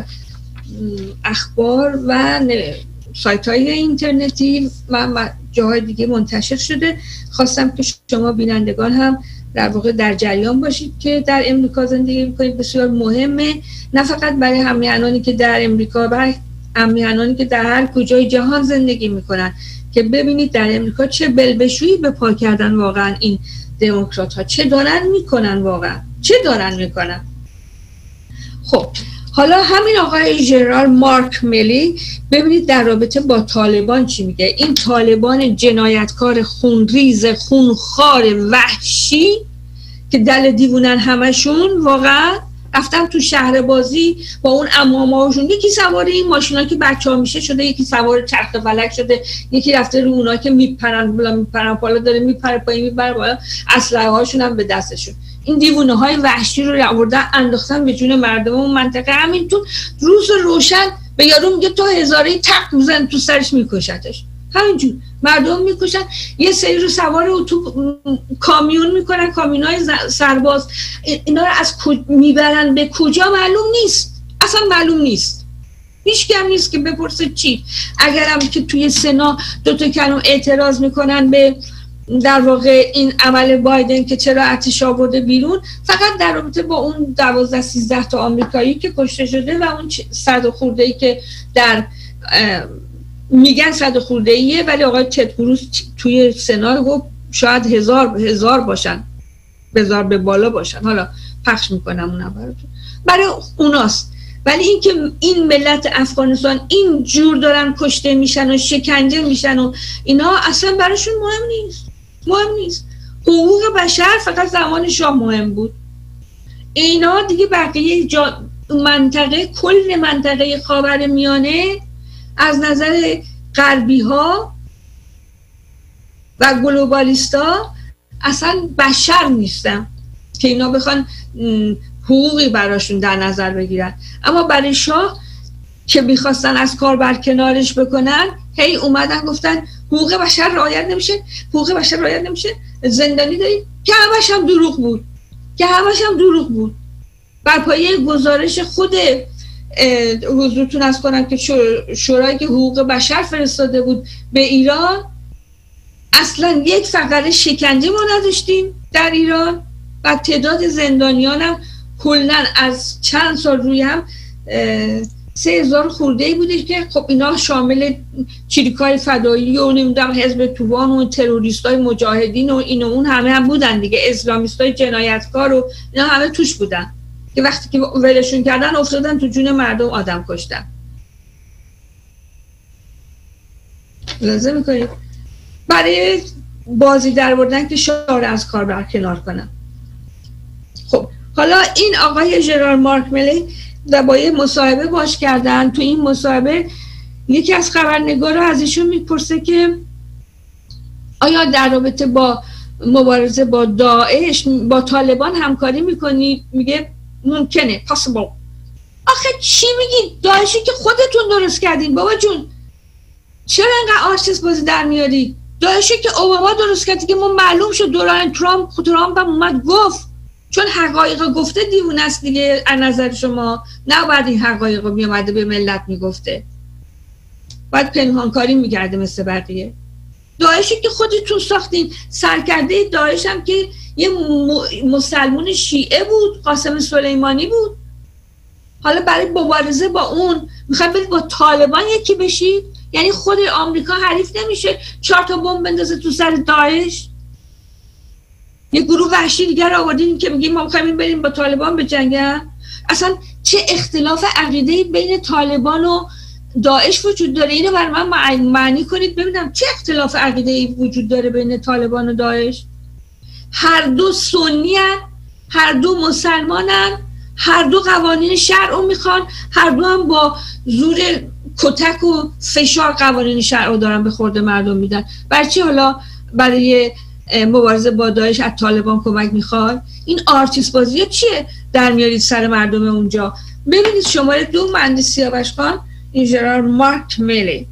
اخبار و سایت های اینترنتی و جاهای دیگه منتشر شده. خواستم که شما بینندگان هم در واقع در جریان باشید که در امریکا زندگی میکنید. بسیار مهمه، نه فقط برای همیهنانی که در امریکا، برای همیهنانی که در هر کجای جهان زندگی میکنن، که ببینید در امریکا چه بلبشویی به پا کردن واقعا این دموکرات ها، چه دارن میکنن، واقعا چه دارن میکنن. خب حالا همین آقای ژنرال مارک میلی ببینید در رابطه با طالبان چی میگه. این طالبان جنایتکار خونریز خونخوار وحشی که دل دیوونن همشون، واقعا رفتم تو شهر بازی با اون عمامه‌هاشون، یکی سوار این ماشینا که بچه‌ها میشه شده، یکی سوار چرخ فلک شده، یکی رفته رو اونا که میپرن بالا میپرن بالا، داره میپره پایین میپره بالا، اسلحه هاشون هم به دستشون. این دیوونه های وحشی رو آوردن انداختن به جون مردم اون منطقه. همینطور روز روشن به یارو میگه تو هزاره تق میزن تو سرش میکشتش. همینجور مردم میکشن. یه سری رو سوار تو کامیون میکنن، کامیونای سرباز، اینا رو از میبرن به کجا معلوم نیست، اصلا معلوم نیست، هیچ کم نیست که بپرسه چی. اگرم که توی سنا دو تا کلمه اعتراض میکنن به در واقع این عمل بایدن که چرا ارتش آورده بیرون، فقط در رابطه با اون دوازده سیزده تا آمریکایی که کشته شده و اون صد خورده‌ای که در میگن صد خورده‌ایه، ولی آقای تد کروز توی سنا گفت شاید هزار هزار باشن، هزار به بالا باشن. حالا پخش میکنم اونم براتون، برای اوناست. ولی این که این ملت افغانستان این جور دارن کشته میشن و شکنجه میشن و اینا اصلا براشون مهم نیست، مهم نیست. حقوق بشر فقط زمان شاه مهم بود. اینا دیگه بقیه جا منطقه، کل منطقه خاورمیانه از نظر غربی ها و گلوبالیستا اصلا بشر نیستن که اینا بخوان حقوقی براشون در نظر بگیرن. اما برای شاه که میخواستن از کار برکنارش بکنن، هی اومدن گفتن حقوق بشر رعایت نمیشه، حقوق بشر رعایت نمیشه، زندانی داریم، که همش هم دروغ بود، که همش هم دروغ بود. بر پایه گزارش خود حضورتون از کنم که شورای که حقوق بشر فرستاده بود به ایران، اصلا یک فقره شکنجه ما نداشتیم در ایران و تعداد زندانیان هم کلن از چند سال روی هم سه هزار خورده‌ای بوده که خب اینا شامل چریکای فدایی و نمیدونم حزب توبان و تروریستای مجاهدین و این و اون همه هم بودن دیگه، اسلامیستای جنایتکار و اینا همه توش بودن که وقتی که ولشون کردن افتادن تو جون مردم، آدم کشتن. لازم میکنید برای بازی در بردن که شاه از کار برکنار کنن. خب حالا این آقای ژنرال مارک میلی در با یه مصاحبه باش کردن. تو این مصاحبه یکی از خبرنگارا از ایشون میپرسه که آیا در رابطه با مبارزه با داعش با طالبان همکاری میکنی؟ میگه ممکنه، possible. آخه چی میگی؟ داعشی که خودتون درست کردین بابا جون، چرا انقدر آرتیست بازی در میاری؟ داعشی که اوباما درست کرد که ما معلوم شد دوران ترامپ، خود ترامپ هم اومد گفت، چون حقایق گفته دیوونه است دیگه از نظر شما، نه بعد این حقایق می اومده به ملت میگفته، بعد پنهانکاری میکرده مثل بقیه. داعشی که خودتون ساختین، سرکرده داعش هم که یه مسلمون شیعه بود، قاسم سلیمانی بود. حالا برای مبارزه با اون میخواد برید با طالبان یکی بشید؟ یعنی خود آمریکا حریف نمیشه چهار تا بمب بندازه تو سر داعش؟ یه گروه وحشی دیگر رو آوردین که میگیم ما میخوایم بریم با طالبان بجنگن؟ اصلا چه اختلاف عقیده‌ای بین طالبان و داعش وجود داره؟ اینو برای من معنی کنید ببینم چه اختلاف عقیده‌ای وجود داره بین طالبان و داعش. هر دو سنی هن، هر دو مسلمان هن، هر دو قوانین شرع رو میخوان، هر دو هم با زور کتک و فشار قوانین شرع رو دارن به خورد مردم میدن. برای چی حالا برای مبارزه با داعش از طالبان کمک میخواد؟ این آرتیست بازی چیه در میارید سر مردم اونجا؟ ببینید شماره دو مهندس سیاوش خان، این ژنرال مارک میلی.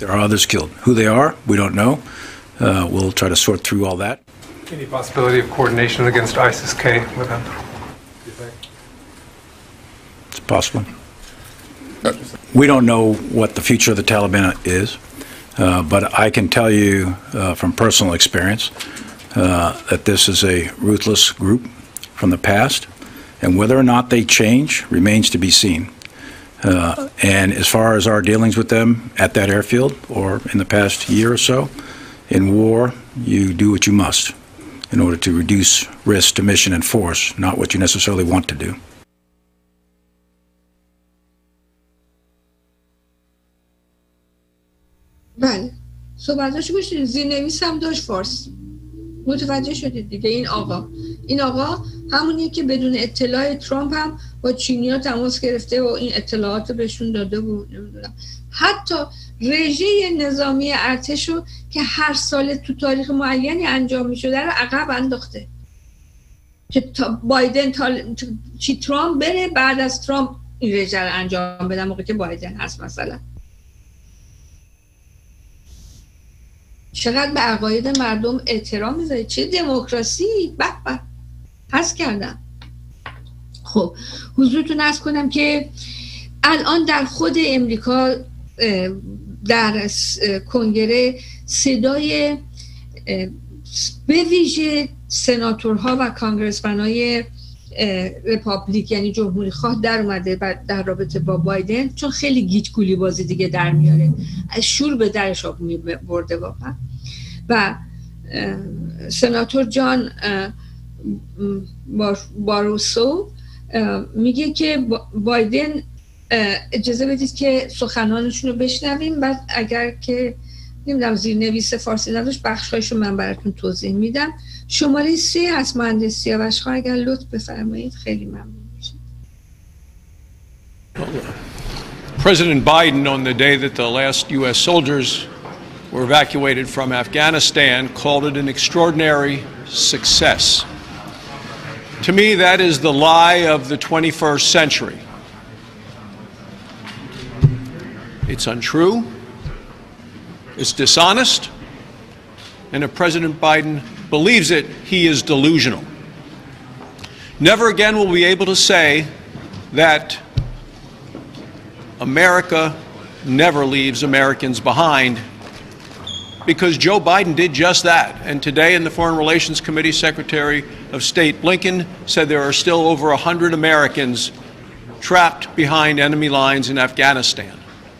There are others killed. Who they are, we don't know. Uh, we'll try to sort through all that. Any possibility of coordination against ISIS-K with them? It's possible. We don't know what the future of the Taliban is, uh, but I can tell you uh, from personal experience uh, that this is a ruthless group from the past, and whether or not they change remains to be seen. Uh, and as far as our dealings with them at that airfield or in the past year or so, in war, you do what you must in order to reduce risk to mission and force, not what you necessarily want to do. بله صحبتاشو بشنید. زیرنویس هم داشت فارسی. متوجه شدید دیگه. این آقا این آقا همونیه که بدون اطلاع ترامپ هم با چینی‌ها تماس گرفته و این اطلاعات بهشون داده بود. نمیدونم حتی رژه نظامی ارتشو که هر سال تو تاریخ معینی انجام می‌شده رو عقب انداخته که تا بایدن تا چی ترامپ بره، بعد از ترامپ این رژه رو انجام بدن موقعی که بایدن هست. مثلا چقدر به عقاید مردم احترام میذاره، چه دموکراسی به به هست کردن. خب حضورتون عرض کنم که الان در خود امریکا در کنگره صدای به ویژه سناتورها و کانگرسمنای رپابلیک یعنی جمهوری خواه در اومده در رابطه با بایدن، چون خیلی گیج گولی بازی دیگه در میاره، از شور به درش آب میبرده واقعا. و سناتور جان باروسو میگه که بایدن اجازه بدید که سخنانشون رو بشنویم، بعد اگر که نمیدونم زیرنویس فارسی نداشت بخشایشو من براتون توضیح میدم. شماره سه از مهندس سیاوش خان اگر لطف بفرمایید خیلی ممنون میشم. President Biden, on the day that the last U S soldiers were evacuated from Afghanistan, called it an extraordinary success. To me, that is the lie of the twenty-first century. It's untrue, it's dishonest, and if President Biden believes it, he is delusional. Never again will we be able to say that America never leaves Americans behind, because Joe Biden did just that. And today in the Foreign Relations Committee, Secretary of State Blinken said there are still over one hundred Americans trapped behind enemy lines in Afghanistan.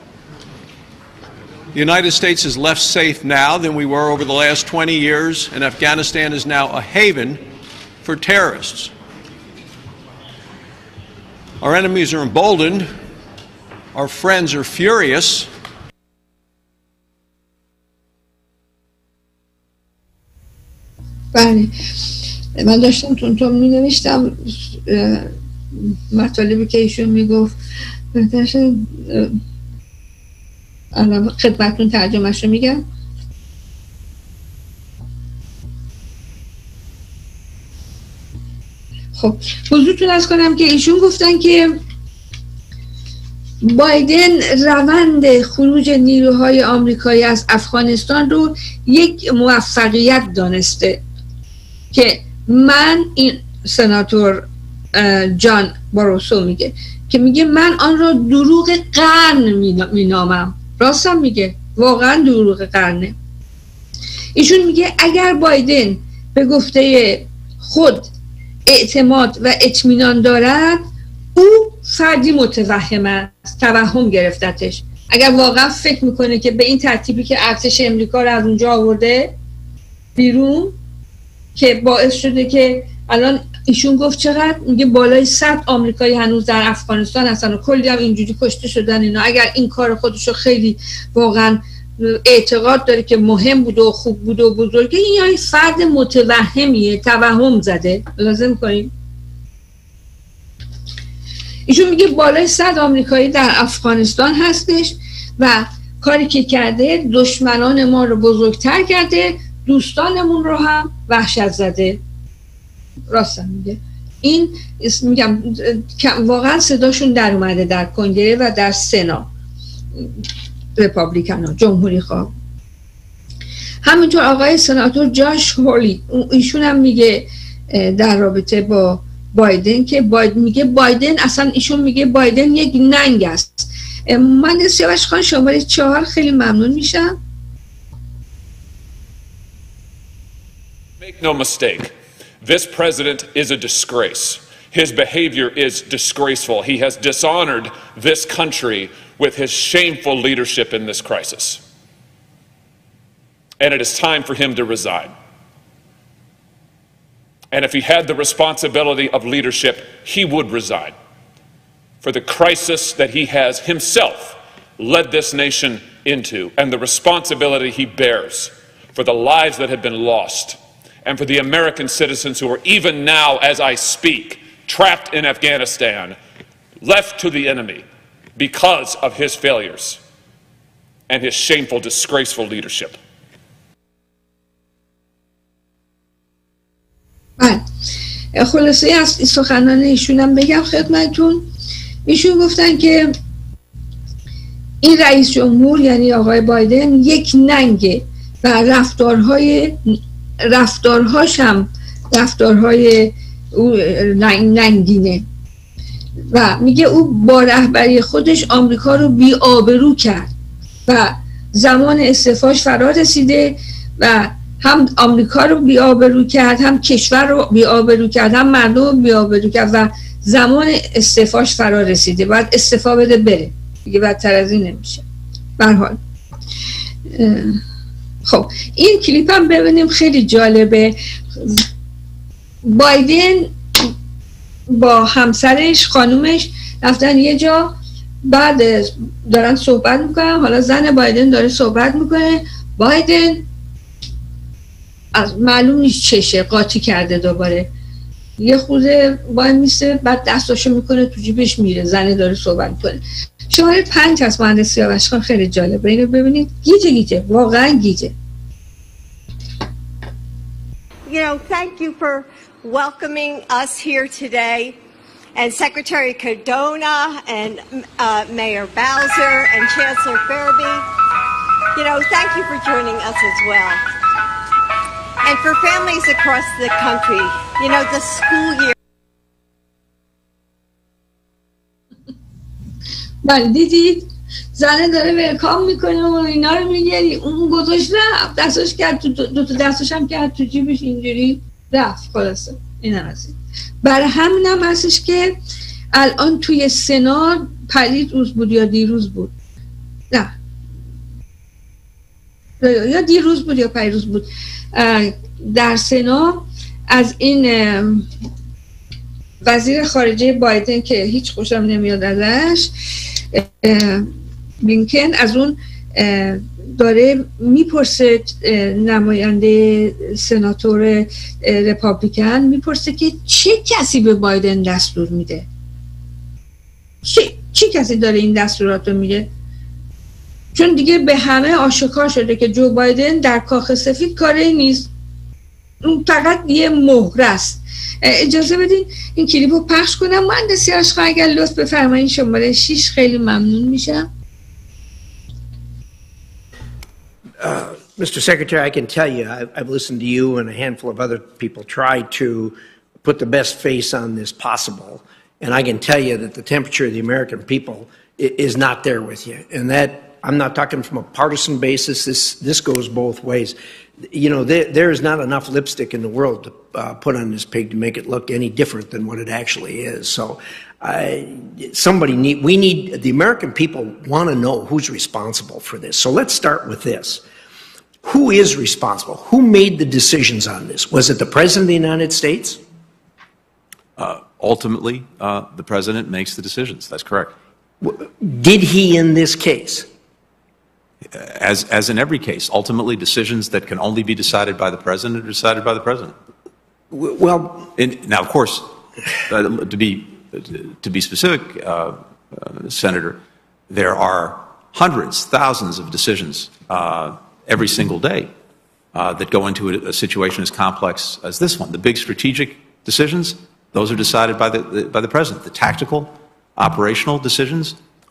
The United States is less safe now than we were over the last twenty years, and Afghanistan is now a haven for terrorists. Our enemies are emboldened, our friends are furious. بله من داشتم تون تون می نوشتم مطالبی که ایشون می گفت، داشتم الان خدمتتون ترجمهش رو میگم. خب حضورتون عرض کنم که ایشون گفتن که بایدن روند خروج نیروهای آمریکایی از افغانستان رو یک موفقیت دانسته که من این سناتور جان باروسو میگه که میگه من آن را دروغ قرن مینامم. راستم میگه، واقعا دروغ قرنه. ایشون میگه اگر بایدن به گفته خود اعتماد و اطمینان دارد، او فردی متوهم است، توهم گرفتتش. اگر واقعا فکر میکنه که به این ترتیبی که ارتش امریکا رو از اونجا آورده بیرون که باعث شده که الان ایشون گفت چقدر، میگه بالای صد آمریکایی هنوز در افغانستان هستن و کلی هم اینجوری کشته شدن اینا. اگر این کار خودشو خیلی واقعا اعتقاد داره که مهم بود و خوب بود و بزرگه، این یه فرد متوهمیه، توهم زده. لازم کنیم ایشون میگه بالای صد آمریکایی در افغانستان هستش و کاری که کرده دشمنان ما رو بزرگتر کرده، دوستانمون رو هم وحشت زده. راستم میگه. این میگم واقعا صداشون در اومده در کنگره و در سنا. رپابلیکن ها، جمهوری خواه. همینطور آقای سناتور جاش هولی ایشون هم میگه در رابطه با بایدن که باید میگه بایدن اصلا ایشون میگه بایدن یک ننگ است. من سیاوش خان شماره چهار خیلی ممنون میشم. Make no mistake, this president is a disgrace. His behavior is disgraceful. He has dishonored this country with his shameful leadership in this crisis. And it is time for him to resign. And if he had the responsibility of leadership, he would resign. For the crisis that he has himself led this nation into, and the responsibility he bears for the lives that have been lost, and for the American citizens who are even now, as I speak, trapped in Afghanistan, left to the enemy because of his failures and his shameful, disgraceful leadership. بله، خلاصه از سخنان ایشون هم بگم خدمتون. ایشون گفتن که این رئیس جمهور یعنی آقای بایدن یک ننگه و رفتارهای رفتارهاش هم رفتارهای ننگینه و میگه او با رهبری خودش آمریکا رو بی آبرو کرد و زمان استعفاش فرا رسیده و هم آمریکا رو بی آبرو کرد، هم کشور رو بی آبرو کرد، هم مردم رو بی آبرو کرد و زمان استعفاش فرا رسیده، باید استعفا بده بره دیگه، بدتر از این نمیشه. به هر حال خب این کلیپ هم ببینیم، خیلی جالبه. بایدن با همسرش خانومش رفتن یه جا، بعد دارن صحبت میکنن، حالا زن بایدن داره صحبت میکنه، بایدن از معلوم نیست چشه قاطی کرده، دوباره یه خورده باید میسته، بعد دستاشو میکنه تو جیبش میره، زنه داره صحبت میکنه. شماره پنج از مهندس سیاوش خان خیلی جالبه، اینو ببینید، گیجه گیجه، واقعا گیجه. You know, thank you for welcoming us here today, and Secretary Cardona and uh, Mayor Bowser and Chancellor Fairby. You know, thank you for joining us as well. And for families across the country, you know, the school year. بله دیدید زنه داره ولکام میکنه و اینا رو میگه، اون گذاشت رفت، دستش کرد تو دو تا دستش هم کرد تو جیبش اینجوری رفت. خلاصه این هم هستید. برای همین هم هستش که الان توی سنا پرید روز بود یا دیروز بود، نه یا دیروز بود یا پیروز بود، در سنا از این وزیر خارجه بایدن که هیچ خوشم نمیاد ازش، بلینکن، از اون داره میپرسه، نماینده سناتور رپابلیکن میپرسه که چه کسی به بایدن دستور میده، چه, چه کسی داره این دستورات رو میده، چون دیگه به همه آشکار شده که جو بایدن در کاخ سفید کاری نیست، اون فقط یه مهره است. اجازه بدین این کلیپ رو پخش کنم. مهندس سیاوش خان اگر لطف بفرمایید شماره شش، خیلی ممنون میشم. Uh, Mister Secretary, I can tell you, I've, I've listened to you and a handful of other people try to put the best face on this possible, and I can tell you that the temperature of the American people is not there with you, and that I'm not talking from a partisan basis. This this goes both ways. You know, there, there is not enough lipstick in the world to uh, put on this pig to make it look any different than what it actually is. So, uh, somebody need, we need, the American people want to know who's responsible for this. So let's start with this. Who is responsible? Who made the decisions on this? Was it the President of the United States? Uh, ultimately, uh, the President makes the decisions. That's correct. Did he in this case? As, as in every case, ultimately decisions that can only be decided by the President are decided by the President. Well, in, now, of course, uh, to be to be specific, uh, uh, Senator, there are hundreds, thousands of decisions uh, every single day uh, that go into a, a situation as complex as this one. The big strategic decisions, those are decided by the, the by the President. The tactical, operational decisions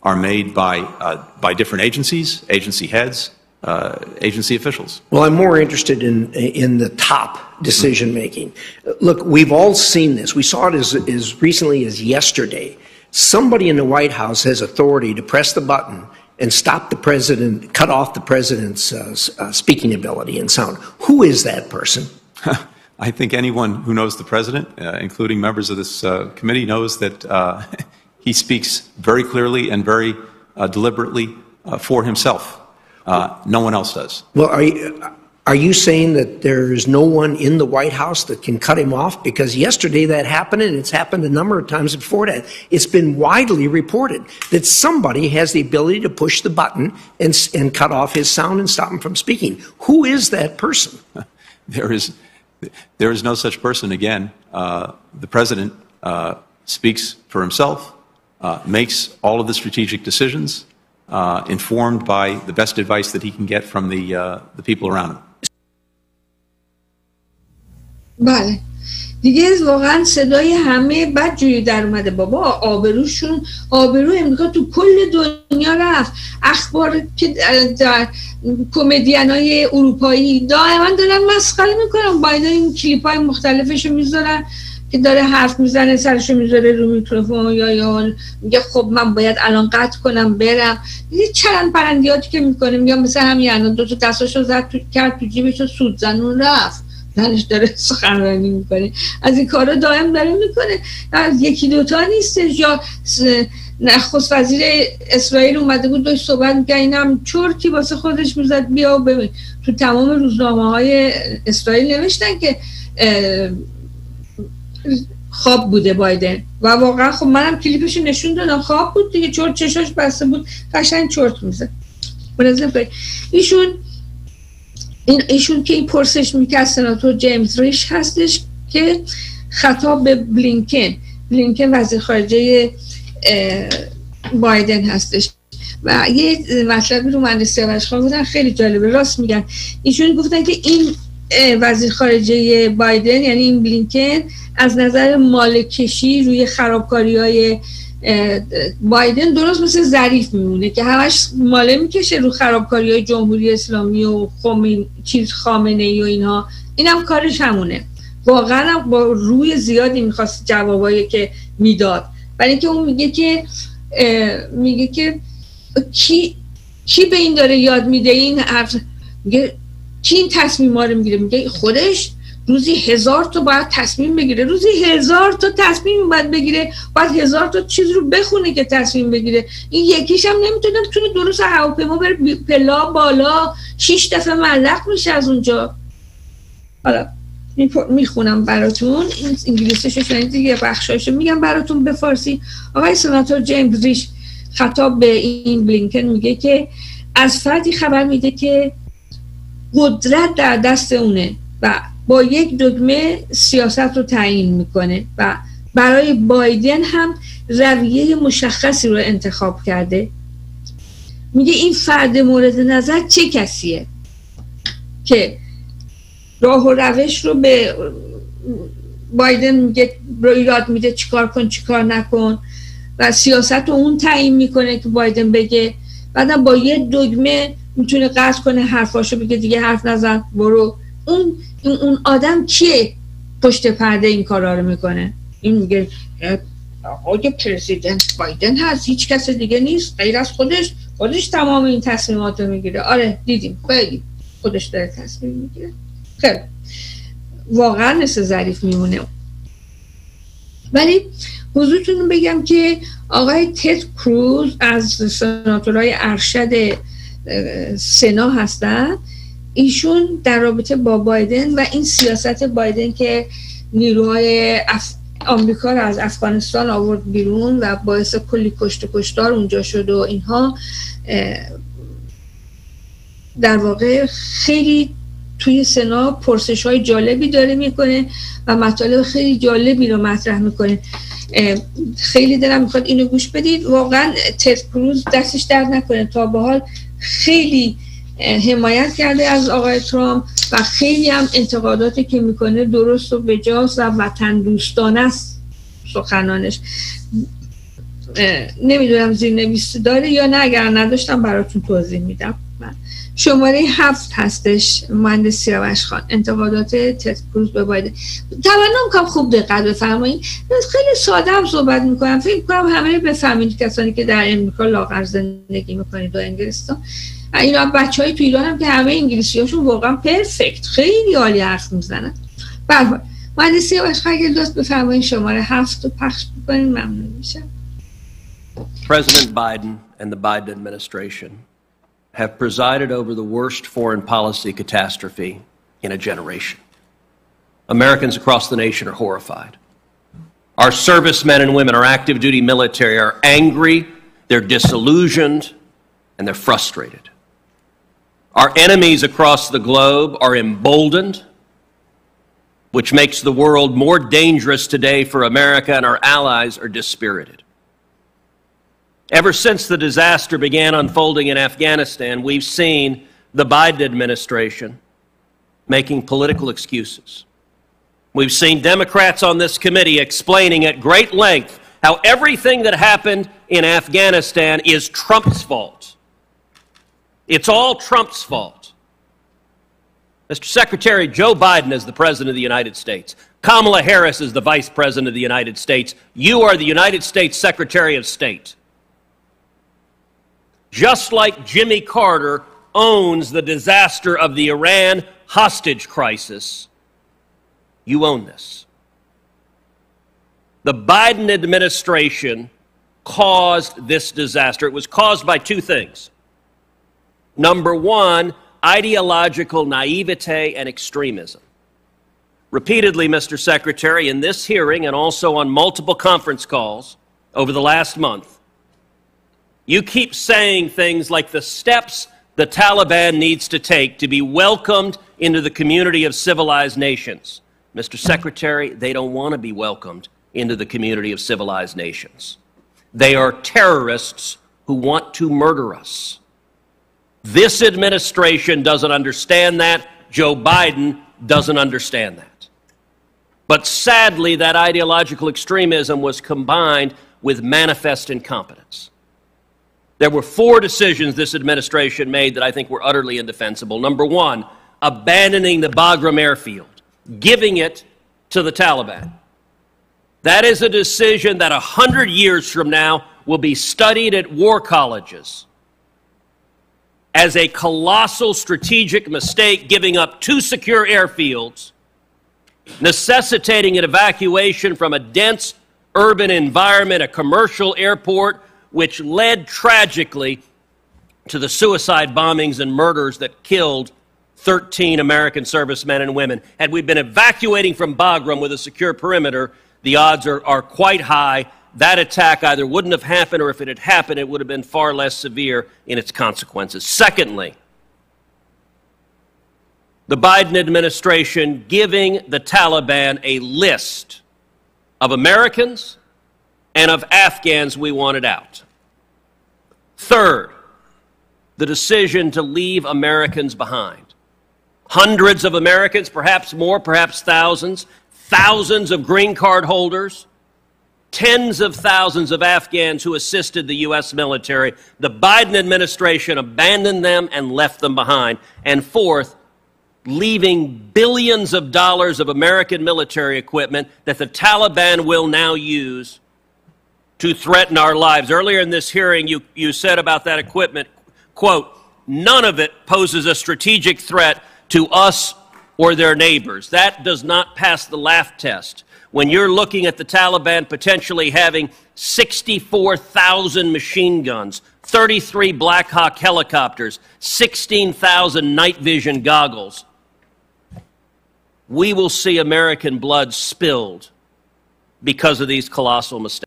are made by, uh, by different agencies, agency heads, uh, agency officials. Well, I'm more interested in, in the top decision making. Look, we've all seen this. We saw it as, as recently as yesterday. Somebody in the White House has authority to press the button and stop the president, cut off the president's uh, uh, speaking ability and sound. Who is that person? I think anyone who knows the president, uh, including members of this uh, committee, knows that uh, he speaks very clearly and very uh, deliberately uh, for himself. Uh, no one else does. Well, are you, are you saying that there is no one in the White House that can cut him off? Because yesterday that happened, and it's happened a number of times before that. It's been widely reported that somebody has the ability to push the button and, and cut off his sound and stop him from speaking. Who is that person? There is, there is no such person. Again, uh, the president uh, speaks for himself, uh, makes all of the strategic decisions, uh, informed by the best advice that he can get from the, uh, the people around him. بله دیگه واقعا صدای همه بدجوری در اومده. بابا آبروشون، آبرو امریکا تو کل دنیا رفت. اخبار که کمدینای اروپایی دائما دارن مسخره میکنن. بایدن این کلیپ های مختلفشو میذارن که داره حرف میزنه، سرشو میذاره رو میکروفون یا یا میگه خب من باید الان قطع کنم برم. یه چرند پرندیاتی که میکنه، میگم مثلا همین الان دو تا دستاشو زد تو کرد تو جیبش و سود زنون رفت. زنش داره سخنرانی میکنه. از این کارا دائم داره میکنه. یکی دوتا نیستش. یا نخست وزیر اسرائیل اومده بود داشت صحبت میکنه، اینم چرتی واسه خودش میزد بیا و ببین. تو تمام روزنامه های اسرائیل نوشتن که خواب بوده بایدن و واقعا خب منم کلیپش نشون دادم، خواب بود دیگه، چرت چشاش بسته بود، قشنگ چرت میزد. ایشون این ایشون که این پرسش میکرد سناتور جیمز ریش هستش که خطاب به بلینکن بلینکن وزیر خارجه بایدن هستش و یه مطلبی رو مهندس سیاوش خان بودن خیلی جالبه. راست میگن، ایشون گفتن که این وزیر خارجه بایدن یعنی این بلینکن از نظر مالکشی روی خرابکاری‌های بایدن درست مثل ظریف میمونه که همش ماله میکشه رو خرابکاری‌های جمهوری اسلامی و خمین چیز خامنه‌ای و اینها. اینم کارش همونه. واقعا با روی زیادی میخواست جوابایی که میداد، برای اینکه اون میگه که میگه که کی کی به این داره یاد میده این حرف، میگه کی این تصمیم‌ها رو میگیره؟ میگه خودش روزی هزار تا باید تصمیم بگیره. روزی هزار تا تصمیم باید بگیره، باید هزار تا چیز رو بخونه که تصمیم بگیره. این یکیش هم نمیتونه تونه درست هواپیما بره پلا بالا، شش دفعه ملق میشه از اونجا. حالا میخونم براتون، این انگلیسیشو شنید دیگه، بخشایشو میگم براتون به فارسی. آقای سناتور جیمز ریش خطاب به این بلینکن میگه که از فردی خبر میده که قدرت در دست اونه و با یک دگمه سیاست رو تعیین میکنه و برای بایدن هم رویه مشخصی رو انتخاب کرده. میگه این فرد مورد نظر چه کسیه که راه و روش رو به بایدن میگه رو یاد میده چیکار کن چیکار نکن و سیاست رو اون تعیین میکنه که بایدن بگه. بعدم با یه دگمه میتونه قطع کنه حرفاشو، بگه دیگه حرف نزن برو. اون اون آدم کیه پشت پرده این کارا رو میکنه؟ این میگه آقای پرزیدنت بایدن هست، هیچ کس دیگه نیست غیر از خودش، خودش تمام این تصمیمات رو میگیره. آره دیدیم خیلی خودش داره تصمیم میگیره. خیلی واقعا مثل ظریف میمونه. ولی حضورتون بگم که آقای تد کروز از سناتورهای ارشد سنا هستن. ایشون در رابطه با بایدن و این سیاست بایدن که نیروهای اف... آمریکا رو از افغانستان آورد بیرون و باعث کلی کشت و کشتار اونجا شد و اینها، در واقع خیلی توی سنا پرسش های جالبی داره میکنه و مطالب خیلی جالبی رو مطرح میکنه. خیلی دلم میخواد اینو گوش بدید. واقعا تد کروز دستش درد نکنه، تا به حال خیلی حمایت کرده از آقای ترامپ و خیلی هم انتقاداتی که میکنه درست و بجاست و وطن دوستانه است سخنانش. نمیدونم زیرنویس داره یا نه، اگر نداشتم براتون توضیح میدم. من شماره هفت هستش مهندس سیاوش خان، انتقادات تد کروز به بایدن. تمنا میکنم خوب دقت بفرمایید، خیلی ساده هم صحبت میکنم، فکر میکنم همه بفهمید، کسانی که در امریکا لاغر زندگی میکنید و انگلستان، اینا بچهای تو ایران هم که همه انگلیسی هاشون واقعا پرفکت، خیلی عالی حرف میزنن. به هر حال مهندس سیاوش خان اگه لطف بفرمایید شماره هفت رو پخش بکنید ممنون میشم. President Biden and the Biden administration have presided over the worst foreign policy catastrophe in a generation. Americans across the nation are horrified. Our servicemen and women, our active duty military are angry, they're disillusioned, and they're frustrated. Our enemies across the globe are emboldened, which makes the world more dangerous today for America, and our allies are dispirited. Ever since the disaster began unfolding in Afghanistan, we've seen the Biden administration making political excuses. We've seen Democrats on this committee explaining at great length how everything that happened in Afghanistan is Trump's fault. It's all Trump's fault. Mister Secretary, Joe Biden is the President of the United States. Kamala Harris is the Vice President of the United States. You are the United States Secretary of State. Just like Jimmy Carter owns the disaster of the Iran hostage crisis, you own this. The Biden administration caused this disaster. It was caused by two things. Number one, ideological naivete and extremism. Repeatedly, Mister Secretary, in this hearing and also on multiple conference calls over the last month, you keep saying things like the steps the Taliban needs to take to be welcomed into the community of civilized nations. Mister Secretary, they don't want to be welcomed into the community of civilized nations. They are terrorists who want to murder us. This administration doesn't understand that. Joe Biden doesn't understand that. But sadly, that ideological extremism was combined with manifest incompetence. There were four decisions this administration made that I think were utterly indefensible. Number one, abandoning the Bagram airfield, giving it to the Taliban. That is a decision that a hundred years from now will be studied at war colleges as a colossal strategic mistake, giving up two secure airfields, necessitating an evacuation from a dense urban environment, a commercial airport, which led tragically to the suicide bombings and murders that killed thirteen American servicemen and women. Had we been evacuating from Bagram with a secure perimeter, the odds are, are quite high. That attack either wouldn't have happened, or if it had happened, it would have been far less severe in its consequences. Secondly, the Biden administration giving the Taliban a list of Americans and of Afghans we wanted out. Third, the decision to leave Americans behind. Hundreds of Americans, perhaps more, perhaps thousands, thousands of green card holders, tens of thousands of Afghans who assisted the U S military. The Biden administration abandoned them and left them behind. And fourth, leaving billions of dollars of American military equipment that the Taliban will now use to threaten our lives. Earlier in this hearing, you, you said about that equipment, quote, none of it poses a strategic threat to us or their neighbors. That does not pass the laugh test. When you're looking at the Taliban potentially having sixty-four thousand machine guns, thirty-three Black Hawk helicopters, sixteen thousand night vision goggles, we will see American blood spilled because of these colossal mistakes.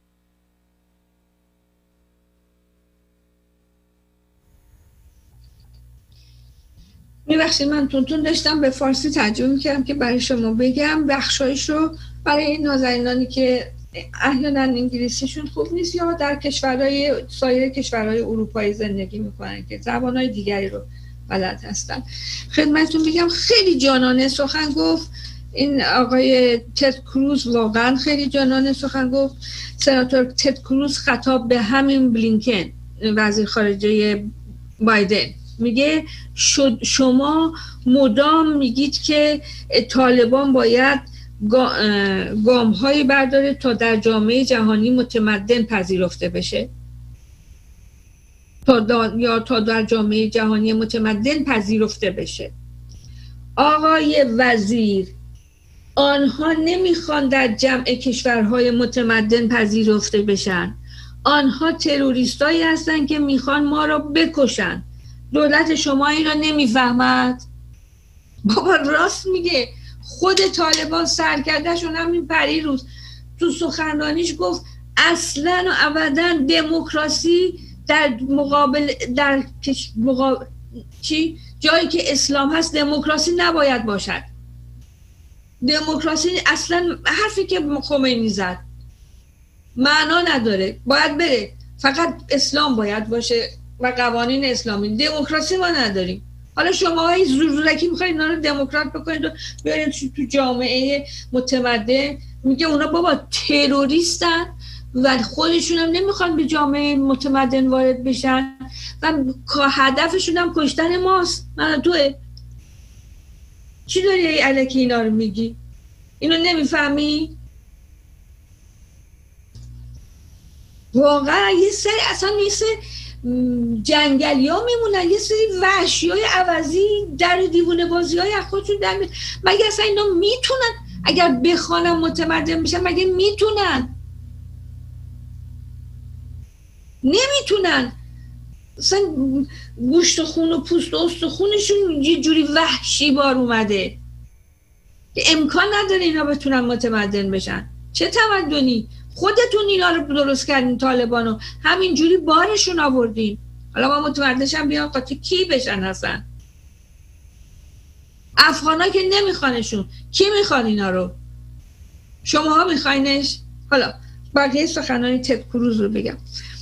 میبخشید من تونتون داشتم به فارسی ترجمه میکردم که برای شما بگم بخشایش رو برای این نازنینانی که احیانا انگلیسیشون خوب نیست یا در کشورهای سایر کشورهای اروپایی زندگی میکنن که زبانهای دیگری رو بلد هستن. خدمتتون بگم خیلی جانانه سخن گفت این آقای تد کروز واقعا خیلی جانانه سخن گفت. سناتور تد کروز خطاب به همین بلینکن وزیر خارجه بایدن میگه شما مدام میگید که طالبان باید گام هایی برداره تا در جامعه جهانی متمدن پذیرفته بشه، تا دا یا تا در جامعه جهانی متمدن پذیرفته بشه. آقای وزیر، آنها نمیخوان در جمع کشورهای متمدن پذیرفته بشن، آنها تروریستایی هستن که میخوان ما را بکشن. دولت شما این را نمیفهمد؟ بابا راست میگه. خود طالبان سرکردهشون همین پریروز تو سخنرانیش گفت اصلا و ابدا دموکراسی در مقابل در مقابل چی جایی که اسلام هست دموکراسی نباید باشد. دموکراسی اصلا حرفی که خمینی زد معنا نداره، باید بره، فقط اسلام باید باشه و قوانین اسلامی. دموکراسی ما نداریم. حالا شما های زورزورکی میخواید اینا رو دموکرات بکنید و بیارید تو جامعه متمدن. میگه اونا بابا تروریستن و خودشون هم نمیخوان به جامعه متمدن وارد بشن و هدفشون هم کشتن ماست. من توه چی داری ای الکی اینا رو میگی؟ اینو نمیفهمی؟ واقعا یه سری اصلا نیست جنگلی ها میمونن، یه سری وحشی های عوضی در دیوونه بازی های خودشون در می... مگه اصلا اینا میتونن اگر بخوانم متمدن بشن؟ مگه میتونن؟ نمیتونن. اصلا گوشت و خون و پوست و استخونشون یه جوری وحشی بار اومده که امکان نداره اینا بتونن متمدن بشن. چه تمدنی؟ خودتون اینا رو درست کردین، طالبانو همینجوری بارشون آوردین. حالا ما متمدنشن بیان قاطی کی بشن؟ هستن افغانا که نمیخوانشون، کی میخوان اینا رو؟ شماها میخواینش؟ حالا بقیه سخنانی تد کروز رو بگم.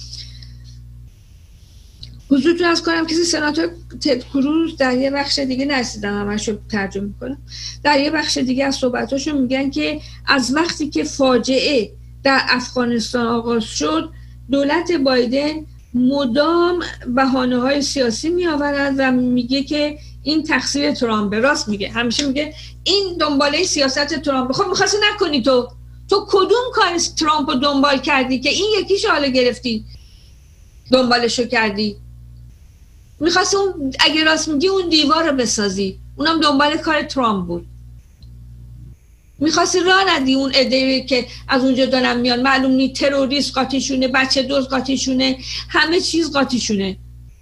حضورتون از کنم کسی سناتور تد کروز در یه بخش دیگه نرسیدم همش رو ترجمه میکنم، در یه بخش دیگه از صحبتاشون میگن که از وقتی که فاجعه در افغانستان آغاز شد دولت بایدن مدام بهانه‌های سیاسی میآورد و میگه که این تقصیر ترامپ. راست میگه، همیشه میگه این دنباله سیاست ترامپ. خب می‌خواستی نکنی تو تو کدوم کار ترامپ رو دنبال کردی که این یکیش حالا گرفتی دنبالشو کردی؟ می‌خواستی اون اگه راست میگی اون دیوار رو بسازی، اونم دنبال کار ترامپ بود. میخواستی راه ندی اون عده‌ای که از اونجا دارن میان، معلوم نی تروریست قاطیشونه، بچه دوز قاطیشونه، همه چیز قاطیشونه،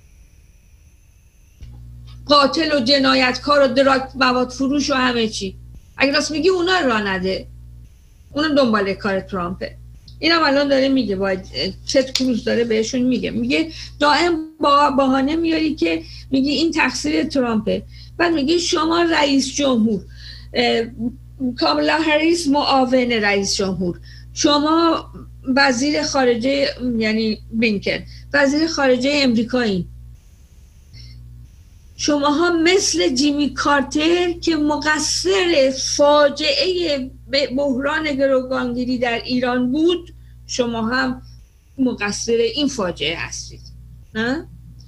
قاتل و جنایتکار و دراگ مواد فروش و همه چی. اگه راست میگی اونا راه نده، اونم دنبال کار ترامپه. اینم الان داره میگه، باید تد کروز داره بهشون میگه، میگه دائم با بهانه میاری که میگی این تقصیر ترامپه. بعد میگه شما رئیس جمهور، کاملا هریس معاون رئیس جمهور، شما وزیر خارجه یعنی بلینکن وزیر خارجه امریکایی، شماها مثل جیمی کارتر که مقصر فاجعه بحران گروگانگیری در ایران بود، شما هم مقصر این فاجعه هستید. نه؟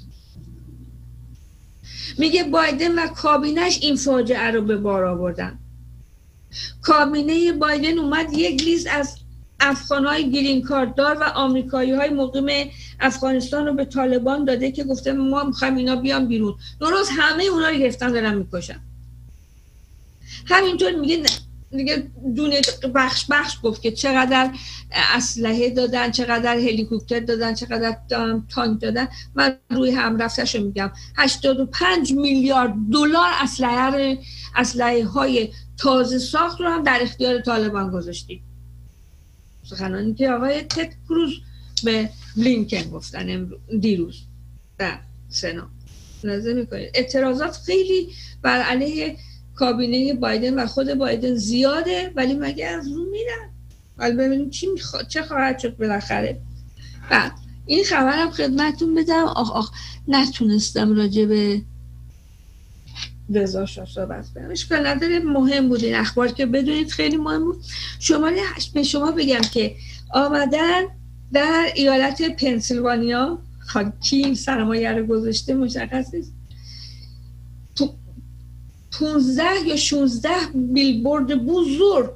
میگه بایدن و کابینش این فاجعه رو به بار آوردن. کابینه بایدن اومد یک لیست از افغان‌های گرین کارت دار و آمریکایی‌های مقیم افغانستان رو به طالبان داده که گفته ما می‌خوایم اینا بیان بیرون. درست همه اونا رو گرفتن دارن می‌کشن. همینطور میگه دیگه دونه بخش بخش گفت که چقدر اسلحه دادن، چقدر هلیکوپتر دادن، چقدر تانک دادن. من روی هم رفته‌شو میگم هشتاد و پنج میلیارد دلار اسلحه اسلحه‌های تازه ساخت رو هم در اختیار طالبان گذاشتیم. سخنانی که آقای تد کروز به بلینکن گفتن دیروز در سنا. نظر میکنید اعتراضات خیلی بر علیه کابینه بایدن و خود بایدن زیاده، ولی مگه از رو میرن؟ حالا ببینیم چی میخواد، چه خواهد شد بالاخره. بعد این خبرم خدمتتون بدم، آخ آخ نتونستم راجع به رضا شاه صحبت کنم. اشکال نداره، مهم بود این اخبار که بدونید، خیلی مهم بود. شماره هشت به شما بگم که آمدن در ایالت پنسیلوانیا، کی این سرمایه رو گذاشته مشخص نیست، پونزده یا شونزده بیلبورد بزرگ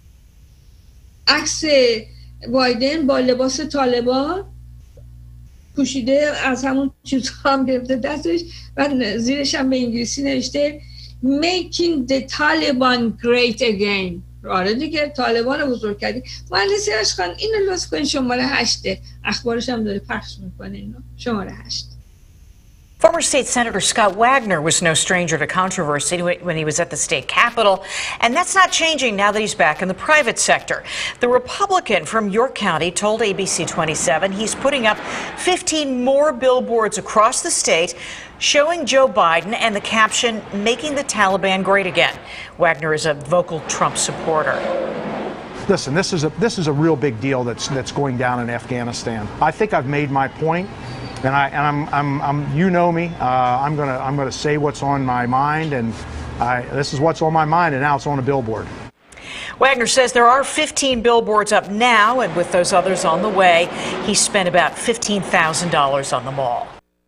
عکس بایدن با لباس طالبان پوشیده، از همون چیزها هم گرفته دستش و زیرش هم به انگلیسی نوشته Making the Taliban Great Again. آره دیگه، طالبان رو بزرگ کردی. مهندس سیاوش خان اینو لطف کنید، شماره هشته، اخبارش هم داره پخش میکنه اینو. شماره هشت. Former State Senator Scott Wagner was no stranger to controversy when he was at the state capitol, and that's not changing now that he's back in the private sector. The Republican from York County told A B C twenty-seven he's putting up fifteen more billboards across the state showing Joe Biden and the caption, "Making the Taliban Great Again." Wagner is a vocal Trump supporter. Listen, this is a this is a real big deal that's that's going down in Afghanistan. I think I've made my point. And I and I'm I'm, I'm you know me. Uh, I'm gonna I'm gonna say what's on my mind, and I, this is what's on my mind, and now it's on a billboard. Wagner says there are fifteen billboards up now, and with those others on the way, he spent about fifteen thousand dollars on them all.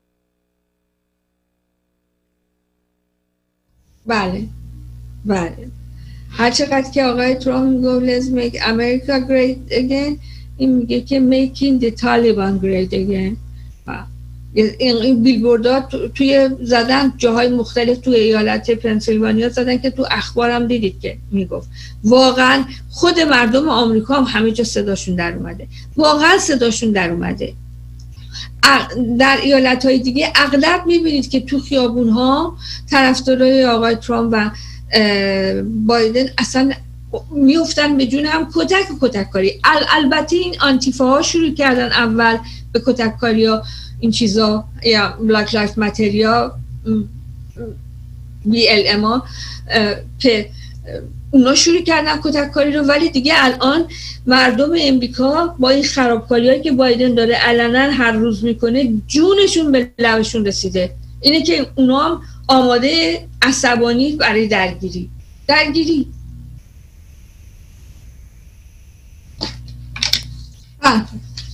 بله بله. هر چقدر که آقای ترامپ میگه let's make America great again، این میگه که making the Taliban great again. این بیلبوردها توی زدن جاهای مختلف توی ایالت پنسیلوانیا زدن که تو اخبارم دیدید که میگفت واقعا خود مردم آمریکا هم همه جا صداشون در اومده، واقعا صداشون در اومده. در ایالت‌های دیگه اغلب میبینید که تو خیابون‌ها طرفدارای آقای ترامپ و بایدن اصلا میافتن به جون هم، کتک کتک کاری. البته این آنتیفاها شروع کردن اول به کتک کاری ها، این چیزا، یا بلاک لایف ماتر یا بی ال ام ها، که اونا شروع کردن کتک کاری رو، ولی دیگه الان مردم امریکا با این خرابکاری هایی که بایدن داره علنا هر روز میکنه جونشون به لبشون رسیده. اینه که اونا هم آماده عصبانی برای درگیری درگیری آه.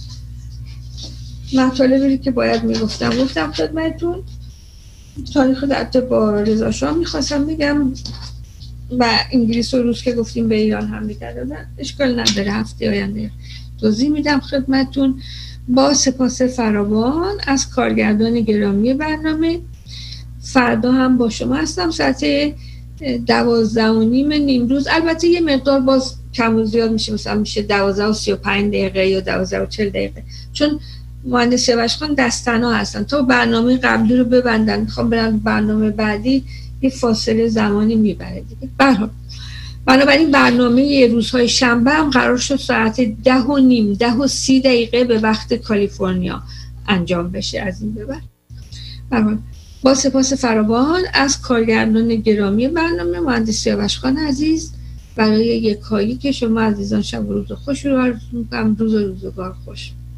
مطالبی که باید میگفتم گفتم خدمتتون. تاریخ در با رضا شاه میخواستم بگم و انگلیس و روس که گفتیم به ایران حمله کردن، اشکال نداره، هفته آینده توضیح میدم خدمتتون. با سپاس فراوان از کارگردان گرامی برنامه، فردا هم با شما هستم ساعت دوازده و نیم نیمروز. البته یه مقدار باز کم و زیاد میشه، مثلا میشه دوازده و سی و پنج دقیقه یا دوازده و چل دقیقه، چون مهندس سیاوش خان دستنا هستن تا برنامه قبلی رو ببندن، میخوام برن برنامه بعدی، یه فاصله زمانی میبره دیگه. برحال بنابراین برنامه روزهای شنبه هم قرار شد ساعت ده و نیم ده و سی دقیقه به وقت کالیفرنیا انجام بشه از این ببر. برحال با سپاس فراوان از کارگردان گرامی برنامه مهندس سیاوش خان عزیز برای یکایی که شما عزیزان شب و روز خوش رو آرزو می‌کنم. روز و روزگار خوش.